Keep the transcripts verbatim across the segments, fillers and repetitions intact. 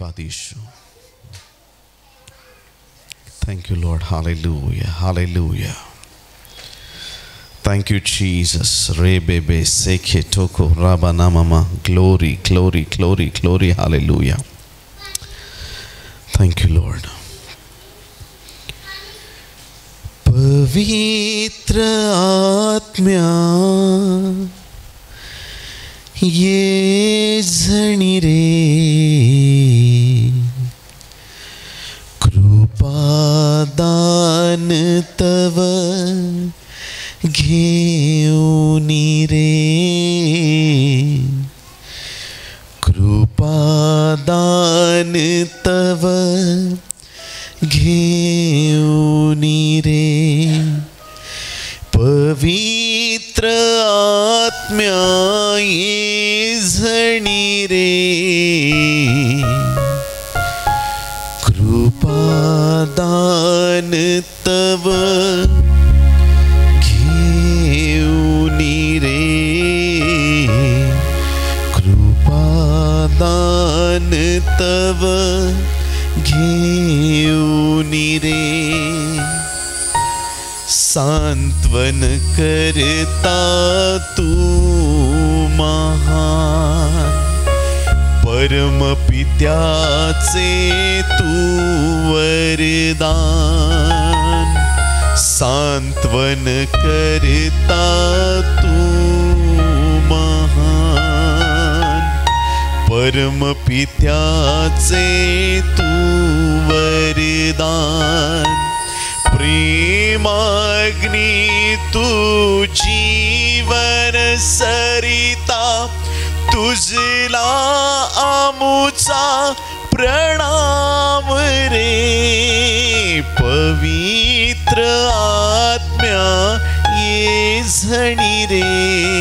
धन्यवाद यीशु. Thank you Lord. Hallelujah. Hallelujah. Thank you Jesus. Rebebe seke toko rabana mama. Glory, glory, glory, glory. Hallelujah. Thank you Lord. पवित्र आत्म्या ये जणी रे कृपादान तव घेऊनी रे कृपादान तव घेऊनी रे पवित्र आत्म्या ये जणी रे कृपादान तव घेऊनी रे कृपादान तव घेऊनी रे सांत्वन करता तू महान परम पित्याचे तू वरदान सांत्वन करता तू महान परम पित्याचे तू वरदान प्रेमाग्नि तू जीवन सरिता तुझला आमुचा प्रणाम रे पवित्र आत्म्या ये जणी रे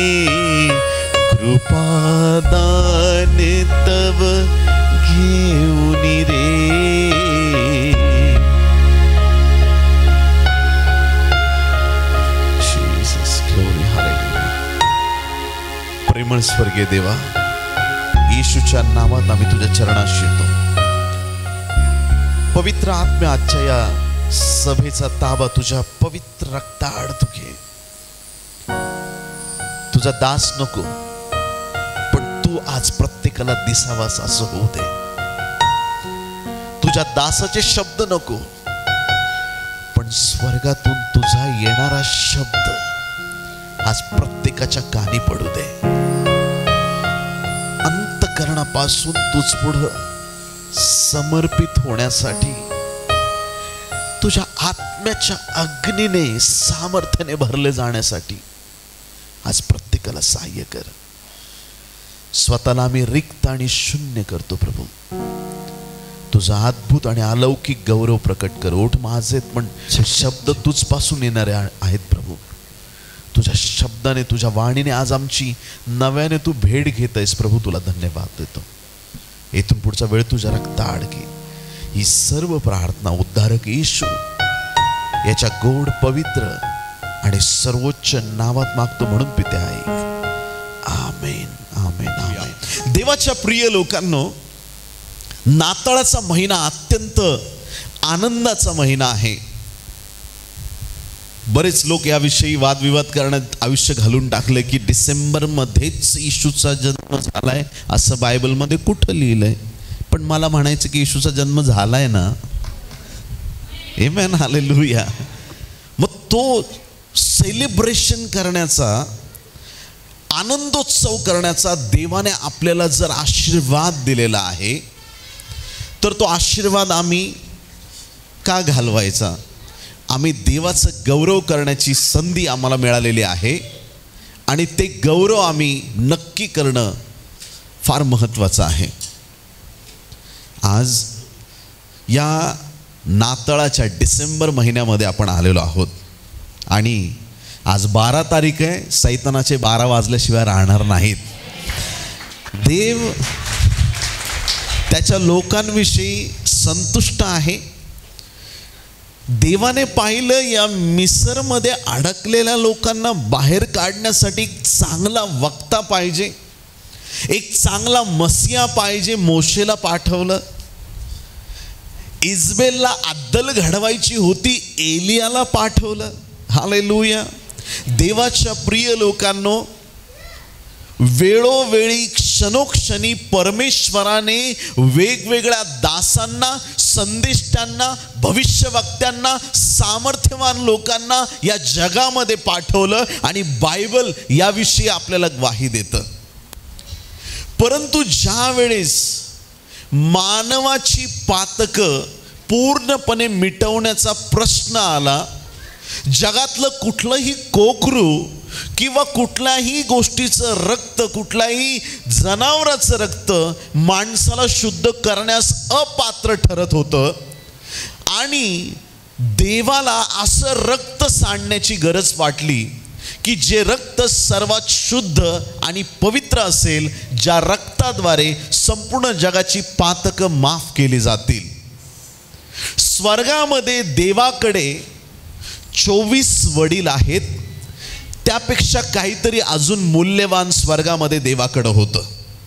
कृपादान तव घेऊनी रे प्रेमळ स्वर्गीय देवा येशूच्या नावात आम्ही तुझ्या चरणात शिरतो. पवित्र आत्म्या आजच्या या सभेचा ताबा तुझ्या पवित्र रक्ताआड तू घे. तुझा दास नको पण तू आज प्रत्येकाला दिसावास असं होऊ दे. तुझ्या दासाचे शब्द नको पण स्वर्गातून तुझा येणारा शब्द आज प्रत्येकाच्या कानी पडू दे. अंतःकरणापासून तुझ पुढे समर्पित होण्यासाठी तुझ्या आत्म्याच्या अग्नीने सामर्थ्याने भरले जाण्यासाठी आज प्रत्येकाला सहाय्य कर. स्वतःला आम्ही रिक्त आणि शून्य करतो प्रभू. तुझा अद्भुत आणि अलौकिक गौरव प्रकट कर. ओठ माझे पण शब्द तुझपासून येणारे आहेत प्रभू. तुझ्या शब्दाने तुझ्या वाणीने आज आमची नव्याने तू भेट घेत आहेस प्रभू. तुला धन्यवाद देतो. इथून पुढचा वेळ तुझ्या रक्ताआड घे. ही सर्व प्रार्थना उद्धारक येशू याच्या गोड पवित्र आणि सर्वोच्च नावात मागतो म्हणून पिते ऐक. आमेन आमेन आमेन. देवाच्या प्रिय लोकांनो, नाताळाचा महिना अत्यंत आनंदाचा महिना आहे. बरेच लोक याविषयी वादविवाद करण्यात आयुष्य घालून टाकले की डिसेंबर मध्येच येशूचा जन्म झालाय असं बायबलमध्ये कुठं लिहिलंय. पण मला म्हणायचं की येशूचा जन्म झालाय ना. Amen hallelujah. मग तो सेलिब्रेशन करण्याचा, आनंदोत्सव करण्याचा देवाने आपल्याला जर आशीर्वाद दिलेला आहे तर तो आशीर्वाद आम्ही का घालवायचा. आम्ही देवाचं गौरव करण्याची संधी आम्हाला मिळालेली आहे आणि ते गौरव आम्ही नक्की करणं फार महत्त्वाचं आहे. आज या नाताळाच्या डिसेंबर महिन्यामध्ये आपण आलेलो आहोत आणि आज बारा तारीख आहे. सैतानाचे बारा वाजल्याशिवाय राहणार नाहीत. देव त्याच्या लोकांविषयी संतुष्ट आहे. देवाने पाहिलं या मिसरमध्ये अडकलेल्या लोकांना बाहेर काढण्यासाठी एक चांगला वक्ता पाहिजे, एक चांगला मसिया पाहिजे. मोशेला पाठवलं इजबेलला अद्दल घडवायची होती, एलियाला पाठवलं. हालेलुया. देवाच्या प्रिय लोकांनो, वेळोवेळी क्षणोक्षणी परमेश्वराने वेगवेगळ्या दासांना, संदेष्टांना, भविष्यवक्त्यांना, सामर्थ्यवान लोकांना या जगामध्ये पाठवलं आणि बायबल याविषयी आपल्याला ग्वाही देतं. परंतु ज्या वेळेस मानवाची पातकं पूर्णपणे मिटवण्याचा प्रश्न आला, जगातलं कुठलंही कोकरू किंवा कुठल्याही गोष्टीचं रक्त, कुठल्याही जनावराचं रक्त माणसाला शुद्ध करण्यास अपात्र ठरत होतं आणि देवाला असं रक्त सांडण्याची गरज वाटली की जे रक्त सर्वात शुद्ध आणि पवित्र असेल, ज्या रक्ताद्वारे संपूर्ण जगाची पातकं माफ केली जातील. स्वर्गामध्ये देवाकडे चोवीस वडील आहेत. त्यापेक्षा काहीतरी अजून मूल्यवान स्वर्गामध्ये देवाकडे होतं.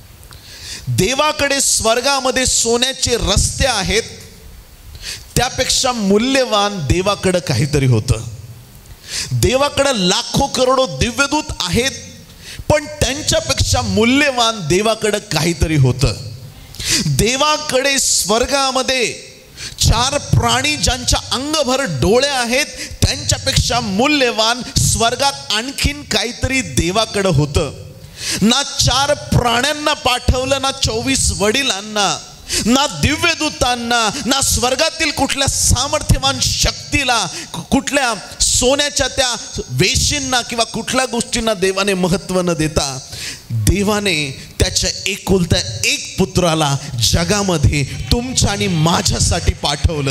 देवाकडे स्वर्गामध्ये सोन्याचे रस्ते आहेत. त्यापेक्षा मूल्यवान देवाकडे काहीतरी होतं. देवाकडे लाखो करोडो दिव्यदूत आहेत, पण त्यांच्यापेक्षा मूल्यवान देवाकडे काहीतरी होतं. देवाकडे स्वर्गामध्ये चार प्राणी ज्यांच्या अंगभर डोळे आहेत, त्यांच्यापेक्षा मूल्यवान स्वर्गात आणखीन काहीतरी देवाकडे होतं. ना चार प्राण्यांना पाठवलं, ना चोवीस वडिलांना, ना दिव्यदूतांना, ना स्वर्गातील कुठल्या सामर्थ्यवान शक्तीला, कुठल्या सोन्याच्या त्या वेशींना किंवा कुठल्या गोष्टींना देवाने महत्त्व न देता देवाने त्याच्या एकुलत्या एक पुत्राला जगामध्ये तुमच्या आणि माझ्यासाठी पाठवलं.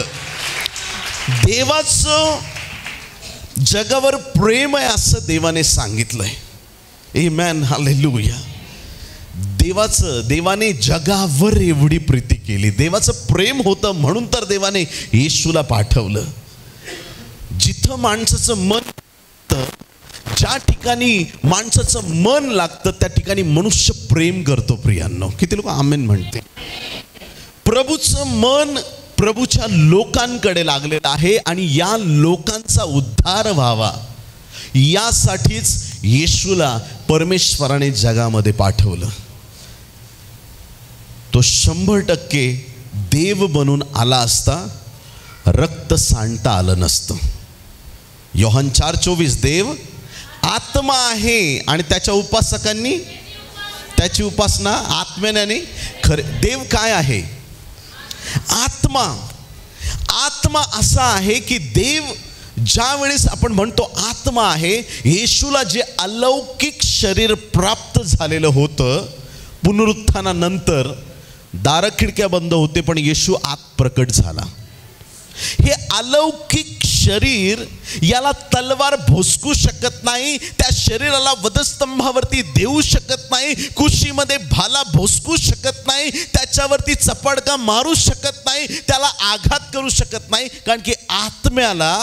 देवाचं जगावर प्रेम आहे असं देवाने सांगितलंय. आमेन. हालेलुया. देवाचं देवाने जगावर एवढी प्रीती केली. देवाचं प्रेम होतं म्हणून तर देवाने येशूला पाठवलं. जिथं माणसाचं मन, ज्या ठिकाणी माणसाचं मन लागतं त्या ठिकाणी मनुष्य प्रेम करतो. प्रियांनो, किती लोक आमेन म्हणते. प्रभूचं मन प्रभूच्या लोकांकडे लागलेलं आहे आणि या लोकांचा उद्धार व्हावा यासाठीच येशूला परमेश्वराने जगामध्ये पाठवलं. तो शंभर टक्के देव बनून आला असता रक्त सांडता आलं नसतं. योहान चार चोवीस, देव आत्मा आहे आणि त्याच्या उपासकांनी त्याची उपासना आत्म्याने खरे. देव काय आहे? आत्मा. आत्मा असा आहे की देव ज्या वेळेस आपण म्हणतो आत्मा आहे, येशूला जे अलौकिक शरीर प्राप्त झालेलं होतं, पुनरुत्थानानंतर दार खिडक्या बंद होते पण येशू आत प्रकट झाला. हे अलौकिक शरीर याला तलवार भोसकू शकत नाही, त्या शरीराला वधस्तंभावरती देऊ शकत नाही, कुशीमध्ये भाला भोसकू शकत नाही, त्याच्यावरती चपडका मारू शकत नाही, त्याला आघात करू शकत नाही, कारण की आत्म्याला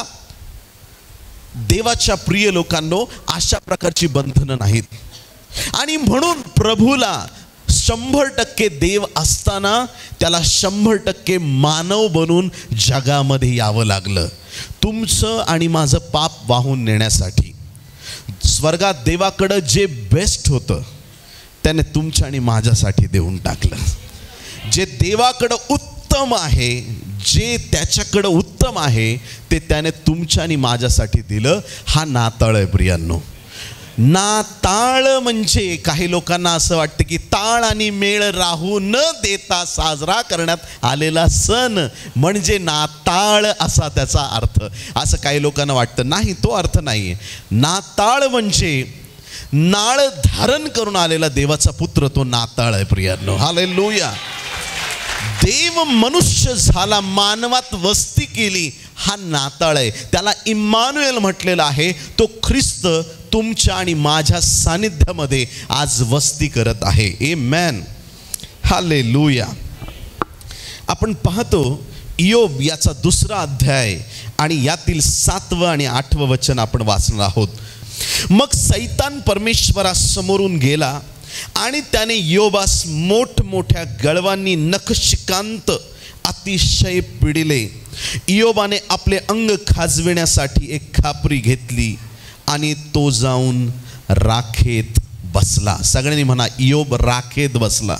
देवाच्या प्रिय लोकांनो अशा प्रकारची बंधनं नाहीत. आणि म्हणून प्रभूला शंभर टक्के देव असताना त्याला शंभर टक्के मानव बनून जगामध्ये यावं लागलं, तुमचं आणि माझं पाप वाहून नेण्यासाठी. स्वर्गात देवाकडं जे बेस्ट होतं त्याने तुमच्या आणि माझ्यासाठी देऊन टाकलं. जे देवाकडं उत्तम आहे, जे त्याच्याकडं उत्तम आहे ते त्याने तुमच्या आणि माझ्यासाठी दिलं. हा नाताळ आहे प्रियांनो. नाताळ म्हणजे काही लोकांना असं वाटतं की ताळ आणि मेळ राहू न देता साजरा करण्यात आलेला सण म्हणजे नाताळ असा त्याचा अर्थ. असं काही लोकांना वाटतं. नाही, तो अर्थ नाही. नाताळ म्हणजे नाळ धारण करून आलेला देवाचा पुत्र, तो नाताळ आहे प्रियांनो. हालेलुया. देव मनुष्य झाला, मानवात वस्ती केली, हा नाताळ आहे. त्याला इम्मानुएल म्हटलेलं आहे. तो ख्रिस्त तुमच्या आणि माझ्या सानिध्यामध्ये आज वस्ती करत आहे. आमेन. हालेलुया. आपण पाहतो इयोब याचा दुसरा अध्याय आणि यातील सातवं आणि आठवं वचन आपण वाचणार आहोत. मग सैतान परमेश्वरासमोरून गेला आणि त्याने इयोबास मोठमोठ्या गळवांनी नखशिकांत अतिशय पिडिले. इयोबाने आपले अंग खाजविण्यासाठी एक खापरी घेतली आणि तो जाऊन राखेत बसला. सगळ्यांनी म्हणा, इयोब राखेत बसला.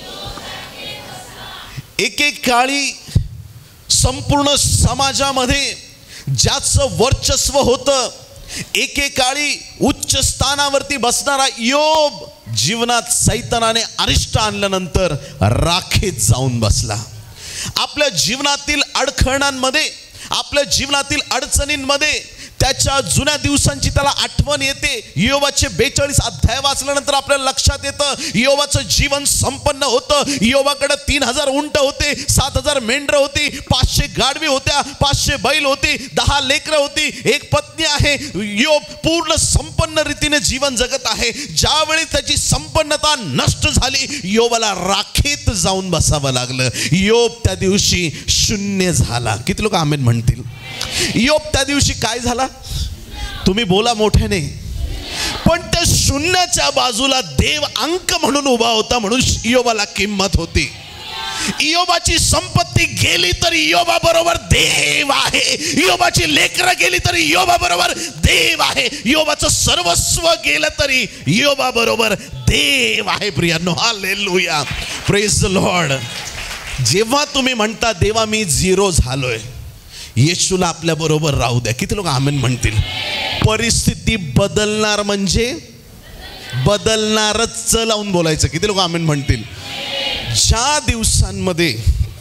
एकेकाळी संपूर्ण समाजामध्ये ज्याचं वर्चस्व होतं, एकेकाळी उच्च स्थानावरती बसणारा इयोब जीवनात सैतानाने अरिष्ट आणल्यानंतर राखेत जाऊन बसला. आपल्या जीवनातील अडखळणांमध्ये, आपल्या जीवनातील अडचणींमध्ये त्याच्या जुन्या दिवसांची त्याला आठवण येते. इयोबाचे बेचाळीस अध्याय वाचल्यानंतर आपल्याला लक्षात येतं इयोबाचं जीवन संपन्न होतं. इयोबाकडे तीन हजार उंट होते, सात हजार मेंढरं होती, पाचशे गाढवी होत्या, पाचशे बैल होती, दहा लेकरं होती, एक पत्नी आहे. इयोब पूर्ण संपन्न रीतीने जीवन जगत आहे. ज्यावेळी त्याची संपन्नता नष्ट झाली, इयोबाला राखेत जाऊन बसावं लागलं. इयोब त्या दिवशी शून्य झाला. किती लोक आमेन म्हणतील? इयोब त्या दिवशी काय झाला? तुम्ही बोला मोठ्याने. पण त्या शून्याच्या बाजूला देव अंक म्हणून उभा होता, म्हणून इयोबाला किंमत होती. इयोबाची संपत्ती गेली तरी इयोबा बरोबर देव आहे. इयोबाची लेकरं गेली तरी इयोबा बरोबर देव आहे. इयोबाचं सर्वस्व गेलं तरी इयोबा बरोबर देव आहे. प्रियांनो, हालेलुया, प्रेज द लॉर्ड. जेव्हा तुम्ही म्हणता देवा मी झिरो झालोय, येशूला आपल्या बरोबर राहू द्या. किती लोक आमेन म्हणतील? परिस्थिती बदलणार म्हणजे बदलणारच लावून बोलायचं. किती लोक आमेन म्हणतील? ज्या दिवसांमध्ये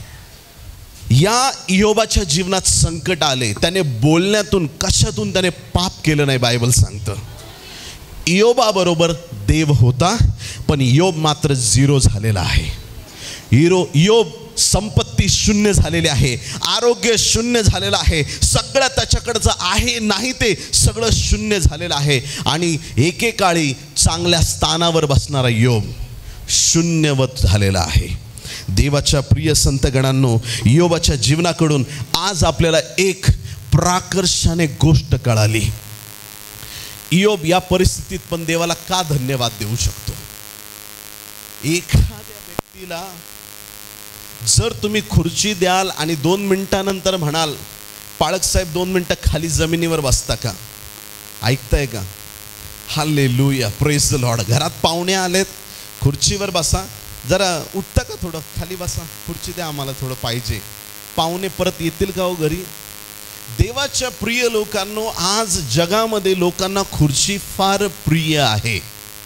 या इयोबाच्या जीवनात संकट आले, त्याने बोलण्यातून कशातून त्याने पाप केलं नाही, बायबल सांगतं. इयोबा बरोबर देव होता, पण इयोब मात्र झिरो झालेला आहे. हिरो इयोब संपत्ती शून्य झालेली आहे, आरोग्य शून्य झालेलं आहे, सगळं त्याच्याकडचं आहे नाही ते सगळं शून्य झालेलं आहे. आणि एकेकाळी चांगल्या स्थानावर बसणारा इयोब शून्यवत झालेला आहे. देवाच्या प्रिय संतगणांनो, इयोबाच्या जीवनाकडून आज आपल्याला एक प्राकर्षाने गोष्ट कळाली. इयोब या परिस्थितीत पण देवाला का धन्यवाद देऊ शकतो? एखाद्या व्यक्तीला जर तुम्ही खुर्ची द्याल आणि दोन मिनिटानंतर म्हणाल पाळक साहेब दोन मिनिटं खाली जमिनीवर बसता का? ऐकताय का? Hallelujah, praise the lord. घरात पाहुणे आलेत, खुर्चीवर बसा, जरा उठता का, थोडं खाली बसा, खुर्ची द्या आम्हाला, थोडं पाहिजे. पाहुणे परत येतील का हो घरी? देवाच्या प्रिय लोकांनो, आज जगामध्ये लोकांना खुर्ची फार प्रिय आहे.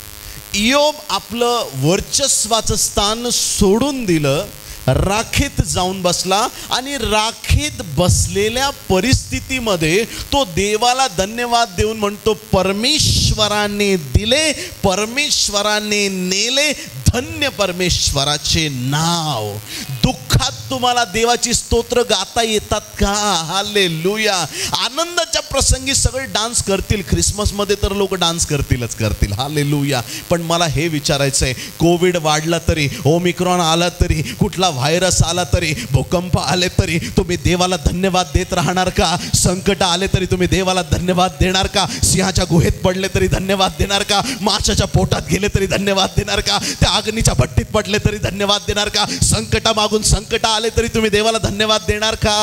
इयोब आपलं वर्चस्वाचं स्थान सोडून दिलं, राखेत जाऊन बसला आणि राखेत बसलेल्या परिस्थितीमध्ये तो देवाला धन्यवाद देऊन म्हणतो, परमेश्वराने दिले, परमेश्वराने नेले, धन्य परमेश्वराचे नाव. दुःखात तुम्हाला देवाची स्तोत्र गाता येतात का? हालेलुया. आनंदाच्या प्रसंगी सगळे डान्स करतील, ख्रिसमसमध्ये तर लोक डान्स करतीलच करतील, हालेलुया. पण मला हे विचारायचं आहे, कोविड वाढला तरी, ओमिक्रॉन आला तरी, कुठला व्हायरस आला तरी, भूकंप आले तरी तुम्ही देवाला धन्यवाद देत राहणार का? संकट आले तरी तुम्ही देवाला धन्यवाद देणार का? सिंहाच्या गुहेत पडले तरी धन्यवाद देणार का? माशाच्या पोटात गेले तरी धन्यवाद देणार का? त्या अग्नीच्या भट्टीत पडले तरी धन्यवाद देणार का? संकटा मागून संकट आले तरी तुम्ही देवाला धन्यवाद देणार का?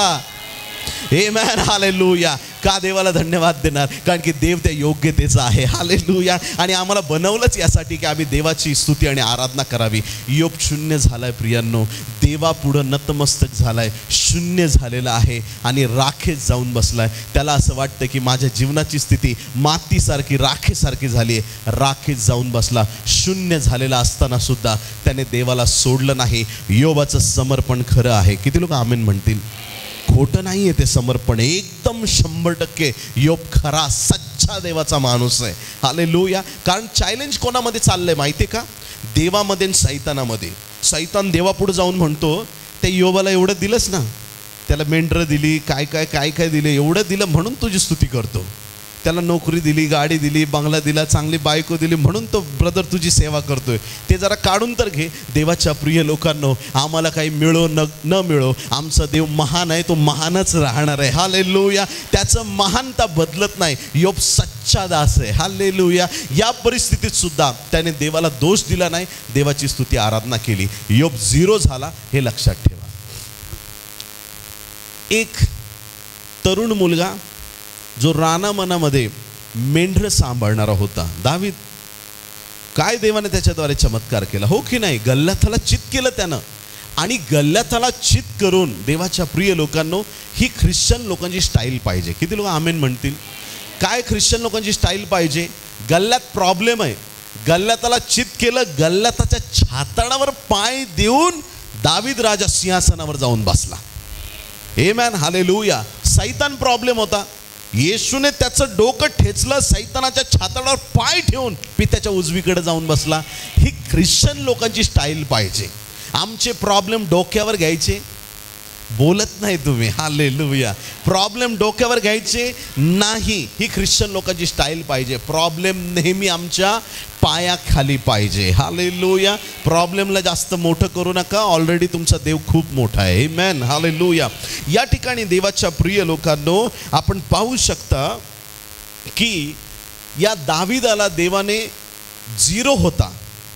Amen, hallelujah. का देवाला धन्यवाद देणार? कारण की देव त्या योग्यतेचा आहे, हालेलुया. आणि आम्हाला बनवलंच यासाठी की आम्ही देवाची स्तुती आणि आराधना करावी. इयोब शून्य झालाय प्रियांनो, देवापुढं नतमस्तक झालाय, शून्य झालेला आहे आणि राखेत जाऊन बसलाय. त्याला असं वाटतं की माझ्या जीवनाची स्थिती मातीसारखी, राखेसारखी झाली आहे. राखेत जाऊन बसला, शून्य झालेला असताना सुद्धा त्याने देवाला सोडलं नाही. इयोबाचं समर्पण खरं आहे. किती लोक आमेन म्हणतील? खोटं नाही आहे ते समर्पण, एकदम शंभर टक्के इयोब खरा सच्चा देवाचा माणूस आहे, हालेलुया. कारण चॅलेंज कोणामध्ये चाललंय माहिती आहे का? देवामध्ये आणि सैतानामध्ये. सैतान देवापुढे जाऊन म्हणतो, त्या इयोबाला एवढं दिलंच ना, त्याला मेंढरं दिली, काय काय काय काय दिले, एवढं दिलं म्हणून तुझी स्तुती करतो. त्याला नोकरी दिली, गाडी दिली, बंगला दिला, चांगली बायको दिली म्हणून तो ब्रदर तुझी सेवा करतोय. ते जरा काढून तर घे. देवाच्या प्रिय लोकांनो, आम्हाला काही मिळो न न मिळो, आमचा देव महान आहे, तो महानच राहणार आहे, हालेलुया. त्याचं महानता बदलत नाही. इयोब सच्चा दास आहे, हालेलुया. या परिस्थितीत सुद्धा त्याने देवाला दोष दिला नाही, देवाची स्तुती आराधना केली. इयोब झिरो झाला हे लक्षात ठेवा. एक तरुण मुलगा जो रानामनामध्ये मेंढर सांभाळणारा होता. दावीद, काय देवाने त्याच्याद्वारे चमत्कार केला, हो की नाही? गल्ल्याथाला चित केलं त्यानं, आणि गल्ल्याथाला चित करून देवाच्या प्रिय लोकांनो, ही ख्रिश्चन लोकांची स्टाईल पाहिजे. किती लोक आमेन म्हणतील? काय ख्रिश्चन लोकांची स्टाईल पाहिजे? गल्ल्यात प्रॉब्लेम आहे, गल्ल्याताला चित केलं, गल्ल्याताच्या छाताडावर पाय देऊन दावीद राजा सिंहासनावर जाऊन बसला. आमेन, हालेलुया. सैतान प्रॉब्लेम होता, येशूने त्याचं डोकं ठेचलं, सैतानाच्या छाताडावर पाय ठेवून पित्याच्या उजवीकडे जाऊन बसला. ही ख्रिश्चन लोकांची स्टाईल पाहिजे. आमचे प्रॉब्लेम डोक्यावर घ्यायचे, बोलत नाही तुम्ही, हालेलुया. प्रॉब्लेम डोक्यावर घ्यायचे नाही, ही ख्रिश्चन लोकांची स्टाईल पाहिजे. प्रॉब्लेम नेहमी आमच्या पायाखाली पाहिजे, हालेलुया. प्रॉब्लेमला जास्त मोठं करू नका, ऑलरेडी तुमचा देव खूप मोठा आहे. Amen, hallelujah. या ठिकाणी देवाच्या प्रिय लोकांनो, आपण पाहू शकता की या दावीदाला देवाने झिरो होता,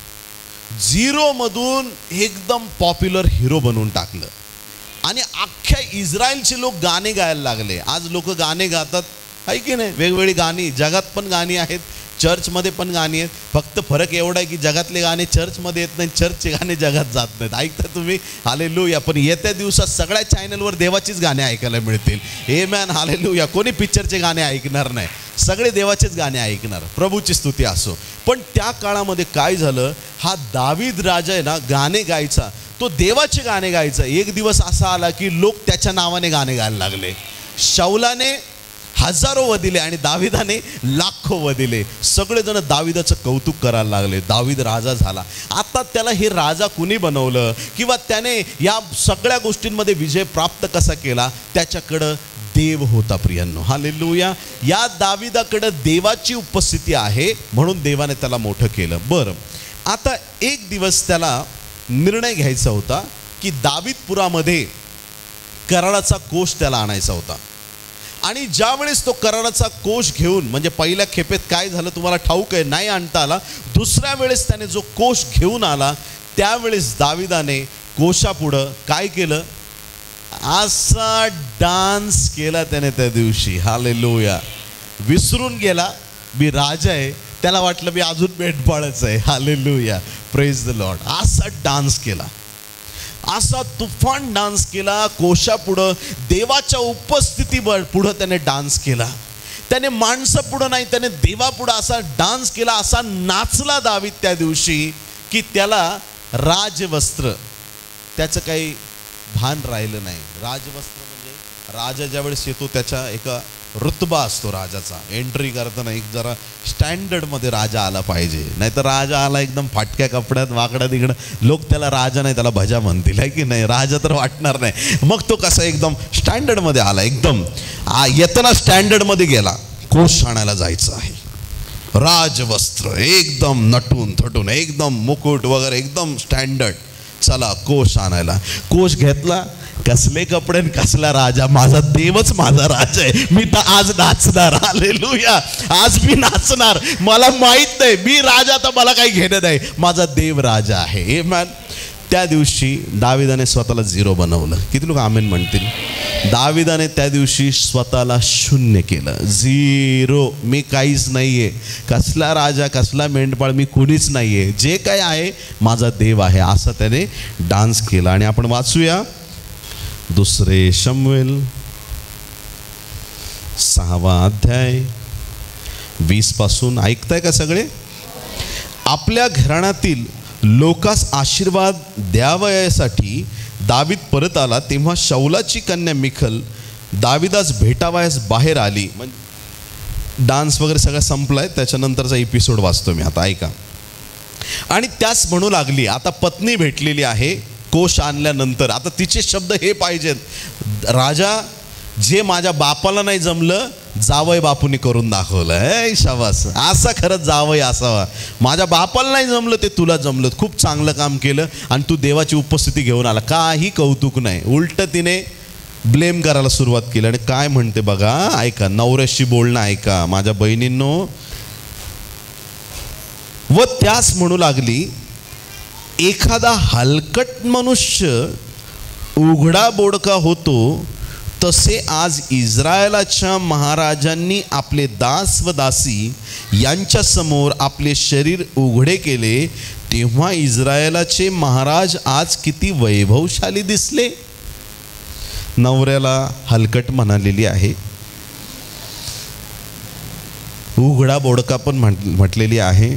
झिरोमधून एकदम पॉप्युलर हिरो बनवून टाकलं, आणि अख्ख्या इस्रायलचे लोक गाणे गायला लागले. आज लोक गाणे गातात, आहे की नाही? वेगवेगळी गाणी, जगात पण गाणी आहेत, चर्चमध्ये पण गाणी आहेत. फक्त फरक एवढा आहे की जगातले गाणे चर्चमध्ये येत नाही, चर्चचे गाणे जगात जात नाहीत. ऐकता तुम्ही? हालेलुया. पण येत्या दिवसात सगळ्या चॅनलवर देवाचीच गाणे ऐकायला मिळतील. Amen, hallelujah. कोणी पिक्चरचे गाणे ऐकणार नाही, सगळे देवाचेच गाणे ऐकणार. प्रभूची स्तुती असो. पण त्या काळामध्ये काय झालं, हा दावीद राजा आहे ना, गाणे गायचा, तो देवाचे गाणे गायचा. एक दिवस असा आला की लोक त्याच्या नावाने गाणे गायला लागले. शौलाने हजारो वदिले आणि दाविदाने लाखो वदिले. सगळेजण दाविदाचं कौतुक करायला लागले. दावीद राजा झाला. आता त्याला हे राजा कुणी बनवलं किंवा त्याने या सगळ्या गोष्टींमध्ये विजय प्राप्त कसा केला, त्याच्याकडं देव होता. प्रियांनो, हालेलुया. या दाविदाकडं देवाची उपस्थिती आहे, म्हणून देवाने त्याला मोठं केलं. बरं, आता एक दिवस त्याला निर्णय घ्यायचा होता की दावीदपुरामध्ये कराराचा कोष त्याला आणायचा होता. आणि ज्या वेळेस तो कराराचा कोष घेऊन, म्हणजे पहिल्या खेपेत काय झालं तुम्हाला ठाऊक आहे, नाही आणता आला. दुसऱ्या वेळेस त्याने जो कोष घेऊन आला, त्यावेळेस दाविदाने कोशापुढं काय केलं, असा डान्स केला त्याने त्या दिवशी. हालेलुया. विसरून गेला मी राजा आहे, त्याला वाटलं मी अजून मेंढपाळच आहे. Hallelujah, praise the lord. असा डान्स केला, असा तुफान डान्स केला कोशापुढं, देवाच्या उपस्थिती पुढं त्याने डान्स केला. त्याने माणसं पुढं नाही, त्याने देवापुढं असा डान्स केला, असा नाचला दावीद त्या दिवशी की त्याला राजवस्त्र, त्याचं काही भान राहिलं नाही. राजवस्त्र म्हणजे राजा ज्यावेळेस येतो त्याच्या एका रुतबा असतो राजाचा. एंट्री करताना एक जरा स्टँडर्डमध्ये राजा आला पाहिजे, नाहीतर राजा आला एकदम फाटक्या कपड्यात वाकड्या तिकडं, लोक त्याला राजा नाही त्याला भजा म्हणतील, आहे की नाही? राजा तर वाटणार नाही. मग तो कसा एकदम स्टँडर्डमध्ये आला, एकदम येताना स्टँडर्डमध्ये गेला. कोष आणायला जायचं आहे, राजवस्त्र एकदम नटून थटून, एकदम मुकुट वगैरे एकदम स्टँडर्ड. चला कोष आणायला. कोष घेतला, कसले कपडे, कसला राजा, माझा देवच माझा राजा आहे. मी तर आज नाचणार. हालेलुया. आज मी नाचणार. मला माहित नाही मी राजा, तर मला काही घेणं नाही, माझा देव राजा आहे. आमेन. त्या दिवशी दाविदाने स्वतःला झिरो बनवलं. किती लोक आमेन म्हणतील? दाविदाने त्या दिवशी स्वतःला शून्य केलं, झिरो. मी काहीच नाहीये, कसला राजा, कसला मेंढपाळ, मी कुणीच नाहीये. जे काय आहे माझा देव आहे, असं त्याने डान्स केला. आणि आपण वाचूया दुसरे शमूएल सहावा अध्याय वीस पासून. ऐकताय का सगळे? आपल्या घराण्यातील लोकास आशीर्वाद द्यावयासाठी दावीद परत आला, तेव्हा शौलाची कन्या मिखल दाविदास भेटावयास बाहेर आली. म्हणजे डान्स वगैरे सगळं संपलाय, त्याच्यानंतरचा एपिसोड वाचतो मी आता, ऐका. आणि त्यास म्हणू लागली, आता पत्नी भेटलेली आहे कोष आणल्यानंतर, आता तिचे शब्द हे पाहिजेत, राजा जे माझ्या बापाला नाही जमलं जावई बापूने करून दाखवलं. ए शाबास, असा खरंच जावई असावा. माझ्या बापाला नाही जमलं ते तुला जमलं, खूप चांगलं काम केलं आणि तू देवाची उपस्थिती घेऊन आला. काही कौतुक नाही, उलट तिने ब्लेम करायला सुरुवात केली. आणि काय म्हणते बघा, ऐका, नवऱ्याशी बोलणं ऐका माझ्या बहिणींनो. व त्यास म्हणू लागली, एखादा हलकट मनुष्य उघडा बोडका होतो, तसे आज इस्रायलाच्या महाराजांनी आपले दास व दासी यांच्या समोर आपले शरीर उघडे केले, तेव्हा इस्रायलाचे महाराज आज किती वैभवशाली दिसले. नवऱ्याला हलकट म्हणालेली आहे, उघडा बोडका पण म्हटलेली आहे,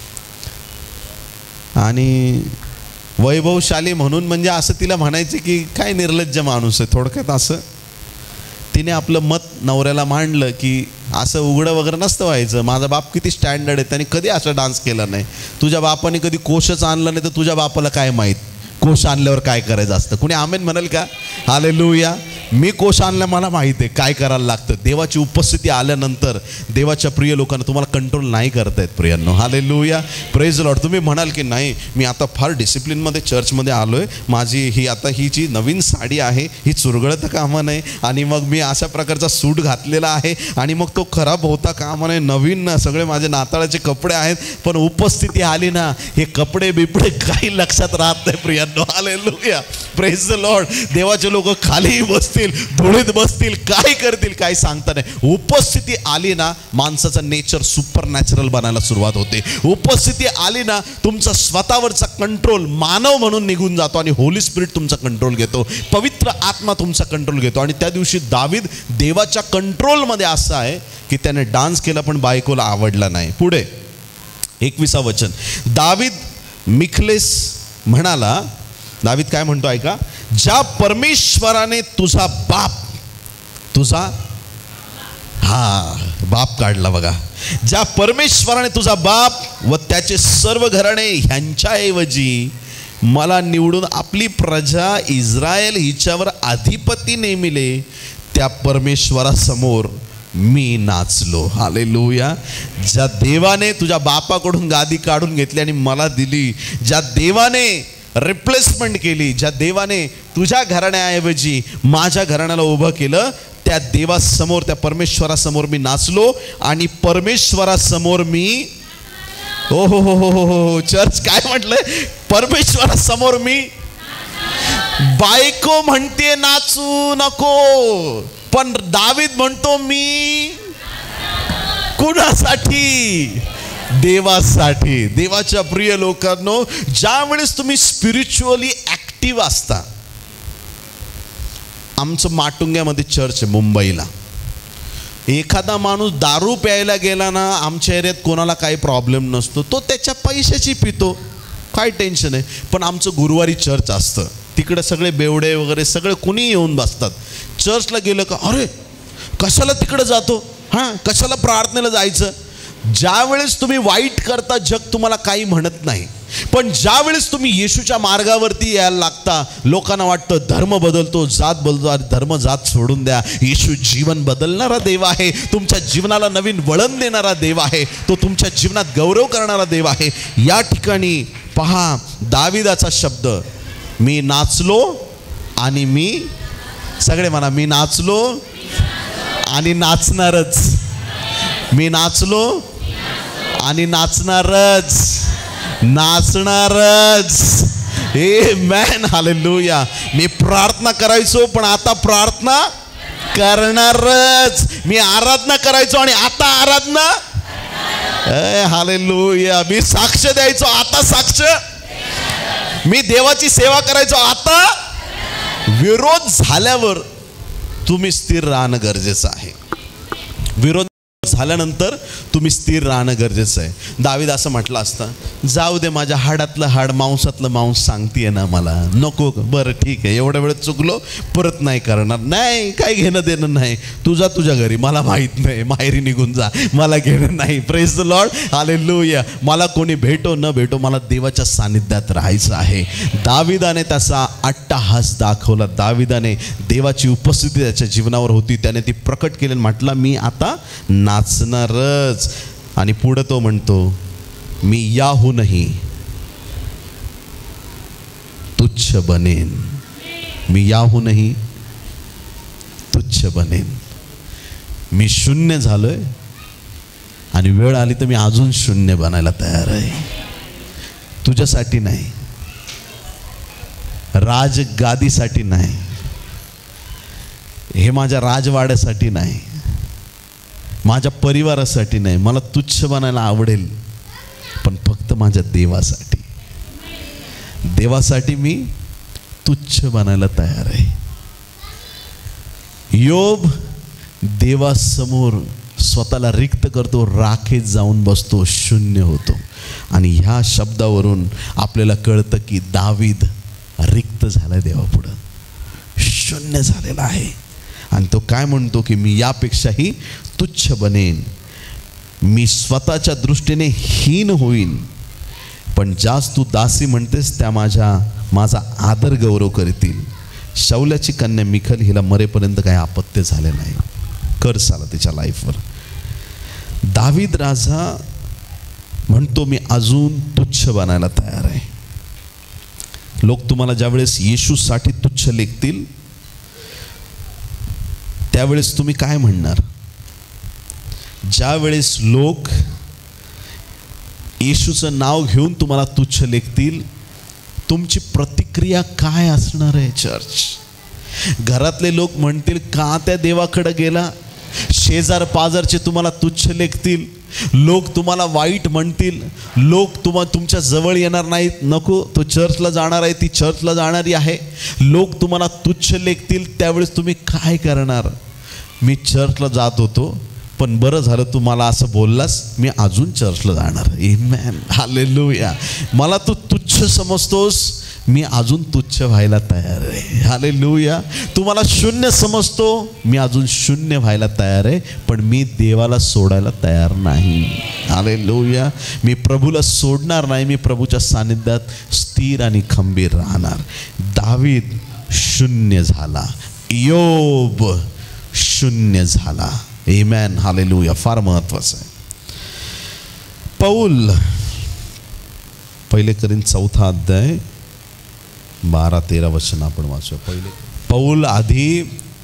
आणि वैभवशाली म्हणून म्हणजे असं तिला म्हणायचे की काय निर्लज्ज माणूस आहे. थोडक्यात असं तिने आपलं मत नवऱ्याला मांडलं की असं उघडं वगैरे नसतं व्हायचं. माझा बाप किती स्टँडर्ड आहे, त्याने कधी असं डान्स केला नाही. तुझ्या बापाने कधी कोशच आणलं नाही तर तुझ्या बापाला काय माहीत कोश आणल्यावर काय करायचं असतं. कुणी आमेन म्हणाल का? हालेलुया. मी कोश आणल्या मला माहिती आहे काय करायला लागतं. देवाची उपस्थिती आल्यानंतर देवाच्या प्रिय लोकांना तुम्हाला कंट्रोल नाही करता येत प्रियांनो. Hallelujah, praise Lord. तुम्ही म्हणाल की नाही मी आता फार डिसिप्लिनमध्ये चर्चमध्ये आलो आहे, माझी ही आता ही जी नवीन साडी आहे ही चुरगळत कामा नाही, आणि मग मी अशा प्रकारचा सूट घातलेला आहे आणि मग तो खराब होता कामा नाही, नवीन सगळे माझे नाताळाचे कपडे आहेत, पण उपस्थिती आली ना हे कपडे बिपडे काही लक्षात राहत नाही प्रियांनो. Hallelujah, praise the lord. देवाचे लोक खाली बसतील, धुळीत बसतील, काय करतील काय सांगता नाही. उपस्थिती आली ना माणसाचं नेचर सुपर नॅचरल बनायला सुरुवात होते. उपस्थिती आली ना तुमचा स्वतःवरचा कंट्रोल मानव म्हणून निघून जातो आणि होली स्पिरिट तुमचा कंट्रोल घेतो, पवित्र आत्मा तुमचा कंट्रोल घेतो. आणि त्या दिवशी दावीद देवाच्या कंट्रोलमध्ये असा आहे की त्याने डान्स केला पण बायकोला आवडला नाही. पुढे एकविसा वचन, दावीद मिखलेस म्हणाला, दावीद काय म्हणतो ऐका, ज्या परमेश्वराने तुझा बाप तुझा हा बाप काढला बघा, ज्या परमेश्वराने तुझा बाप व त्याचे सर्व घराणे ह्यांच्याऐवजी मला निवडून आपली प्रजा इस्रायल हिच्यावर अधिपती नेमिले, त्या परमेश्वरासमोर मी नाचलो. हालेलुया. ज्या देवाने तुझ्या बापाकडून गादी काढून घेतली आणि मला दिली, ज्या देवाने रिप्लेसमेंट केली, ज्या देवाने तुझ्या घराण्याऐवजी माझ्या घराण्याला उभं केलं, त्या देवासमोर त्या परमेश्वरासमोर मी नाचलो. आणि परमेश्वरासमोर मी हो हो हो हो हो हो चर्च काय म्हटलंय, परमेश्वरासमोर मी. बायको म्हणते नाचू नको, पण दावीद म्हणतो मी कुणासाठी? देवासाठी. देवाच्या प्रिय लोकांनो, ज्या वेळेस तुम्ही स्पिरिच्युअली ॲक्टिव्ह असता. आमचं माटुंग्यामध्ये चर्च आहे मुंबईला. एखादा माणूस दारू प्यायला गेला ना आमच्या एरियात कोणाला काही प्रॉब्लेम नसतो, तो त्याच्या पैशाची पितो, काय टेन्शन आहे. पण आमचं गुरुवारी चर्च असतं, तिकडे सगळे बेवडे वगैरे सगळे कुणी येऊन बसतात. चर्चला गेलं का अरे कशाला तिकडे जातो, हां कशाला प्रार्थनेला जायचं. ज्या वेळेस तुम्ही वाईट करता जग तुम्हाला काही म्हणत नाही, पण ज्या वेळेस तुम्ही येशूच्या मार्गावरती यायला लागता लोकांना वाटतं धर्म बदलतो, जात बदलतो. धर्म जात सोडून द्या. येशू जीवन बदलणारा देव आहे, तुमच्या जीवनाला नवीन वळण देणारा देव आहे, तो तुमच्या जीवनात गौरव करणारा देव आहे. या ठिकाणी पहा दाविदाचा शब्द, मी नाचलो आणि मी सगळे म्हणा मी नाचलो आणि नाचणारच. मी नाचलो आणि नाचणारच, नाचणारच. ए मॅन, हालेलुया. मी प्रार्थना करायचो पण आता प्रार्थना करणारच. मी आराधना करायचो आणि आता आराधना. ए हालेलुया. मी साक्ष द्यायचो आता साक्ष. मी देवाची सेवा करायचो आता. विरोध झाल्यावर तुम्ही स्थिर राहणं गरजेचं आहे. विरोध झाल्यानंतर तुम्ही स्थिर राहणं गरजेचं आहे. दावीद असं म्हटलं असतं, जाऊ दे माझ्या हाडातलं हाड मांसातलं मांस सांगतीये ना मला, नको. बरं ठीक आहे, एवढ्या वेळेत चुकलो, परत नाही करणार. नाही, काय घेणं देणं नाही, तुझा तुझ्या घरी, मला माहीत नाही, माहेरी निघून जा, मला घेणं नाही. Praise the lord, hallelujah. मला कोणी भेटो न भेटो मला देवाच्या सानिध्यात राहायचं आहे. दाविदाने त्याचा अट्टाहास दाखवला. दाविदाने देवाची उपस्थिती त्याच्या जीवनावर होती, त्याने ती प्रकट केली. म्हटलं मी आता नाचणारच. आणि पुढे तो म्हणतो, मी याहूनही तुच्छ बनेन. मी याहूनही तुच्छ बनेन. मी शून्य झालोय आणि वेळ आली तर मी अजून शून्य बनायला तयार आहे. तुझ्यासाठी नाही, राजगादीसाठी नाही. हे माझ्या राजवाड्यासाठी नाही, माझ्या परिवारासाठी नाही, मला तुच्छ बनायला आवडेल, पण फक्त माझ्या देवासाठी. देवासाठी मी तुच्छ बनायला तयार आहे. योब देवासमोर स्वतःला रिक्त करतो, राखेत जाऊन बसतो, शून्य होतो. आणि ह्या शब्दावरून आपल्याला कळतं की दावीद रिक्त झाला देवापुढं, शून्य झालेला आहे. आणि तो काय म्हणतो की मी यापेक्षाही तुच्छ बनेन, मी स्वतःच्या दृष्टीने हीन होईन, पण जास्त तू दासी म्हणतेस त्या माझ्या माझा आदर गौरव करतील. शौल्याची कन्या मिखल, हिला मरेपर्यंत काही आपत्य झाले नाही, कर्ज आला तिच्या लाईफवर. दावीद राजा म्हणतो मी अजून तुच्छ बनायला तयार आहे. लोक तुम्हाला ज्यावेळेस येशूसाठी तुच्छ लेखतील त्यावेळेस तुम्ही काय म्हणणार? ज्यावेळेस लोक येशूचं नाव घेऊन तुम्हाला तुच्छ लेखतील, तुमची प्रतिक्रिया काय असणार आहे चर्च? घरातले लोक म्हणतील का त्या देवाकडे गेला? शेजार पाजारचे तुम्हाला तुच्छ लेखतील, लोक तुम्हाला वाईट म्हणतील, लोक तुम्हा तुमच्या जवळ येणार नाहीत, नको तो चर्चला जाणार आहे, ती चर्चला जाणारी आहे, लोक तुम्हाला तुच्छ लेखतील. त्यावेळेस तुम्ही काय करणार? मी चर्चला जात होतो, पण बरं झालं तू मला असं बोललास, मी अजून चर्चला जाणार. Amen, hallelujah. मला तू तुच्छ समजतोस, मी अजून तुच्छ व्हायला तयार आहे. हालेलुया. तू मला शून्य समजतो, मी अजून शून्य व्हायला तयार आहे, पण मी देवाला सोडायला तयार नाही. हालेलुया. मी प्रभूला सोडणार नाही, मी प्रभूच्या सानिध्यात स्थिर आणि खंबीर राहणार. दावीद शून्य झाला, योब शून्य झाला. Amen, hallelujah. फार महत्वाचं आहे. पौल, पहिले करीन चौथा अध्याय बारा तेरा वचन आपण वाचू. पहिले पौल आधी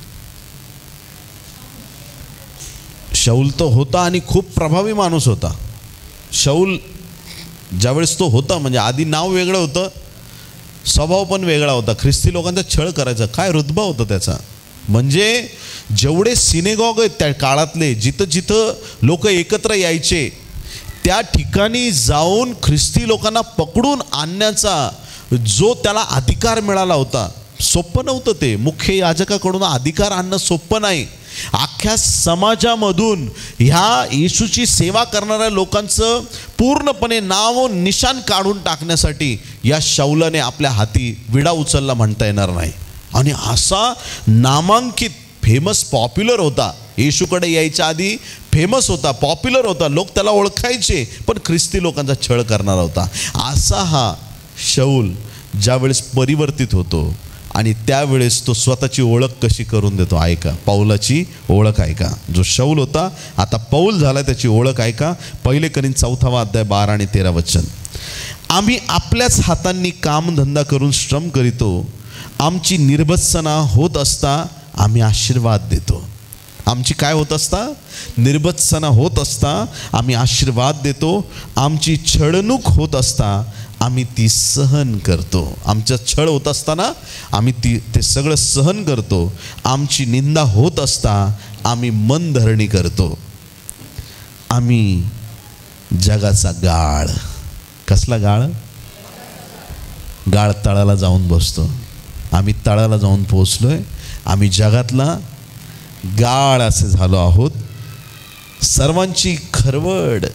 शौल तो होता आणि खूप प्रभावी माणूस होता. शौल ज्यावेळेस तो होता म्हणजे आधी नाव वेगळं होतं, स्वभाव पण वेगळा होता, ख्रिस्ती लोकांचा छळ करायचा. काय रुतबा होता त्याचा, म्हणजे जेवढे सिनेगॉग आहेत त्या काळातले, जिथं जिथं लोक एकत्र यायचे त्या ठिकाणी जाऊन ख्रिस्ती लोकांना पकडून आणण्याचा जो त्याला अधिकार मिळाला होता, सोपं नव्हतं ते. मुख्य याजकाकडून अधिकार आणणं सोपं नाही. अख्ख्या समाजामधून ह्या येशूची सेवा करणाऱ्या लोकांचं पूर्णपणे नाव निशाण काढून टाकण्यासाठी या शौलाने आपल्या हाती विडा उचलला म्हणता येणार नाही. आणि असा नामांकित, फेमस, पॉप्युलर होता. येशूकडे यायच्या आधी फेमस होता, पॉप्युलर होता, लोक त्याला ओळखायचे, पण ख्रिस्ती लोकांचा छळ करणारा होता. असा हा शौल ज्यावेळेस परिवर्तित होतो आणि त्यावेळेस तो स्वतःची ओळख कशी करून देतो. ऐका, पौलाची ओळख ऐका. जो शौल होता आता पौल झाला, त्याची ओळख ऐका. पहिले करीन चौथावा अध्याय बारा आणि तेरा वचन. आम्ही आपल्याच हातांनी कामधंदा करून श्रम करीतो, आमची निर्भत्सना होत असता आम्ही आशीर्वाद देतो. आमची काय होत असता? निर्भत्सना होत असता आम्ही आशीर्वाद देतो. आमची छळणूक होत असता आम्ही ती सहन करतो. आमच्या छळ होत असताना आम्ही ती ते सगळं सहन करतो. आमची निंदा होत असता आम्ही मनधरणी करतो. आम्ही जगाचा गाळ, कसला गाळ? गाळ तळाला जाऊन बसतो. आम्ही तळाला जाऊन पोहोचलोय. आम्ही जगातला गाळ असे झालो आहोत. सर्वांची खरवड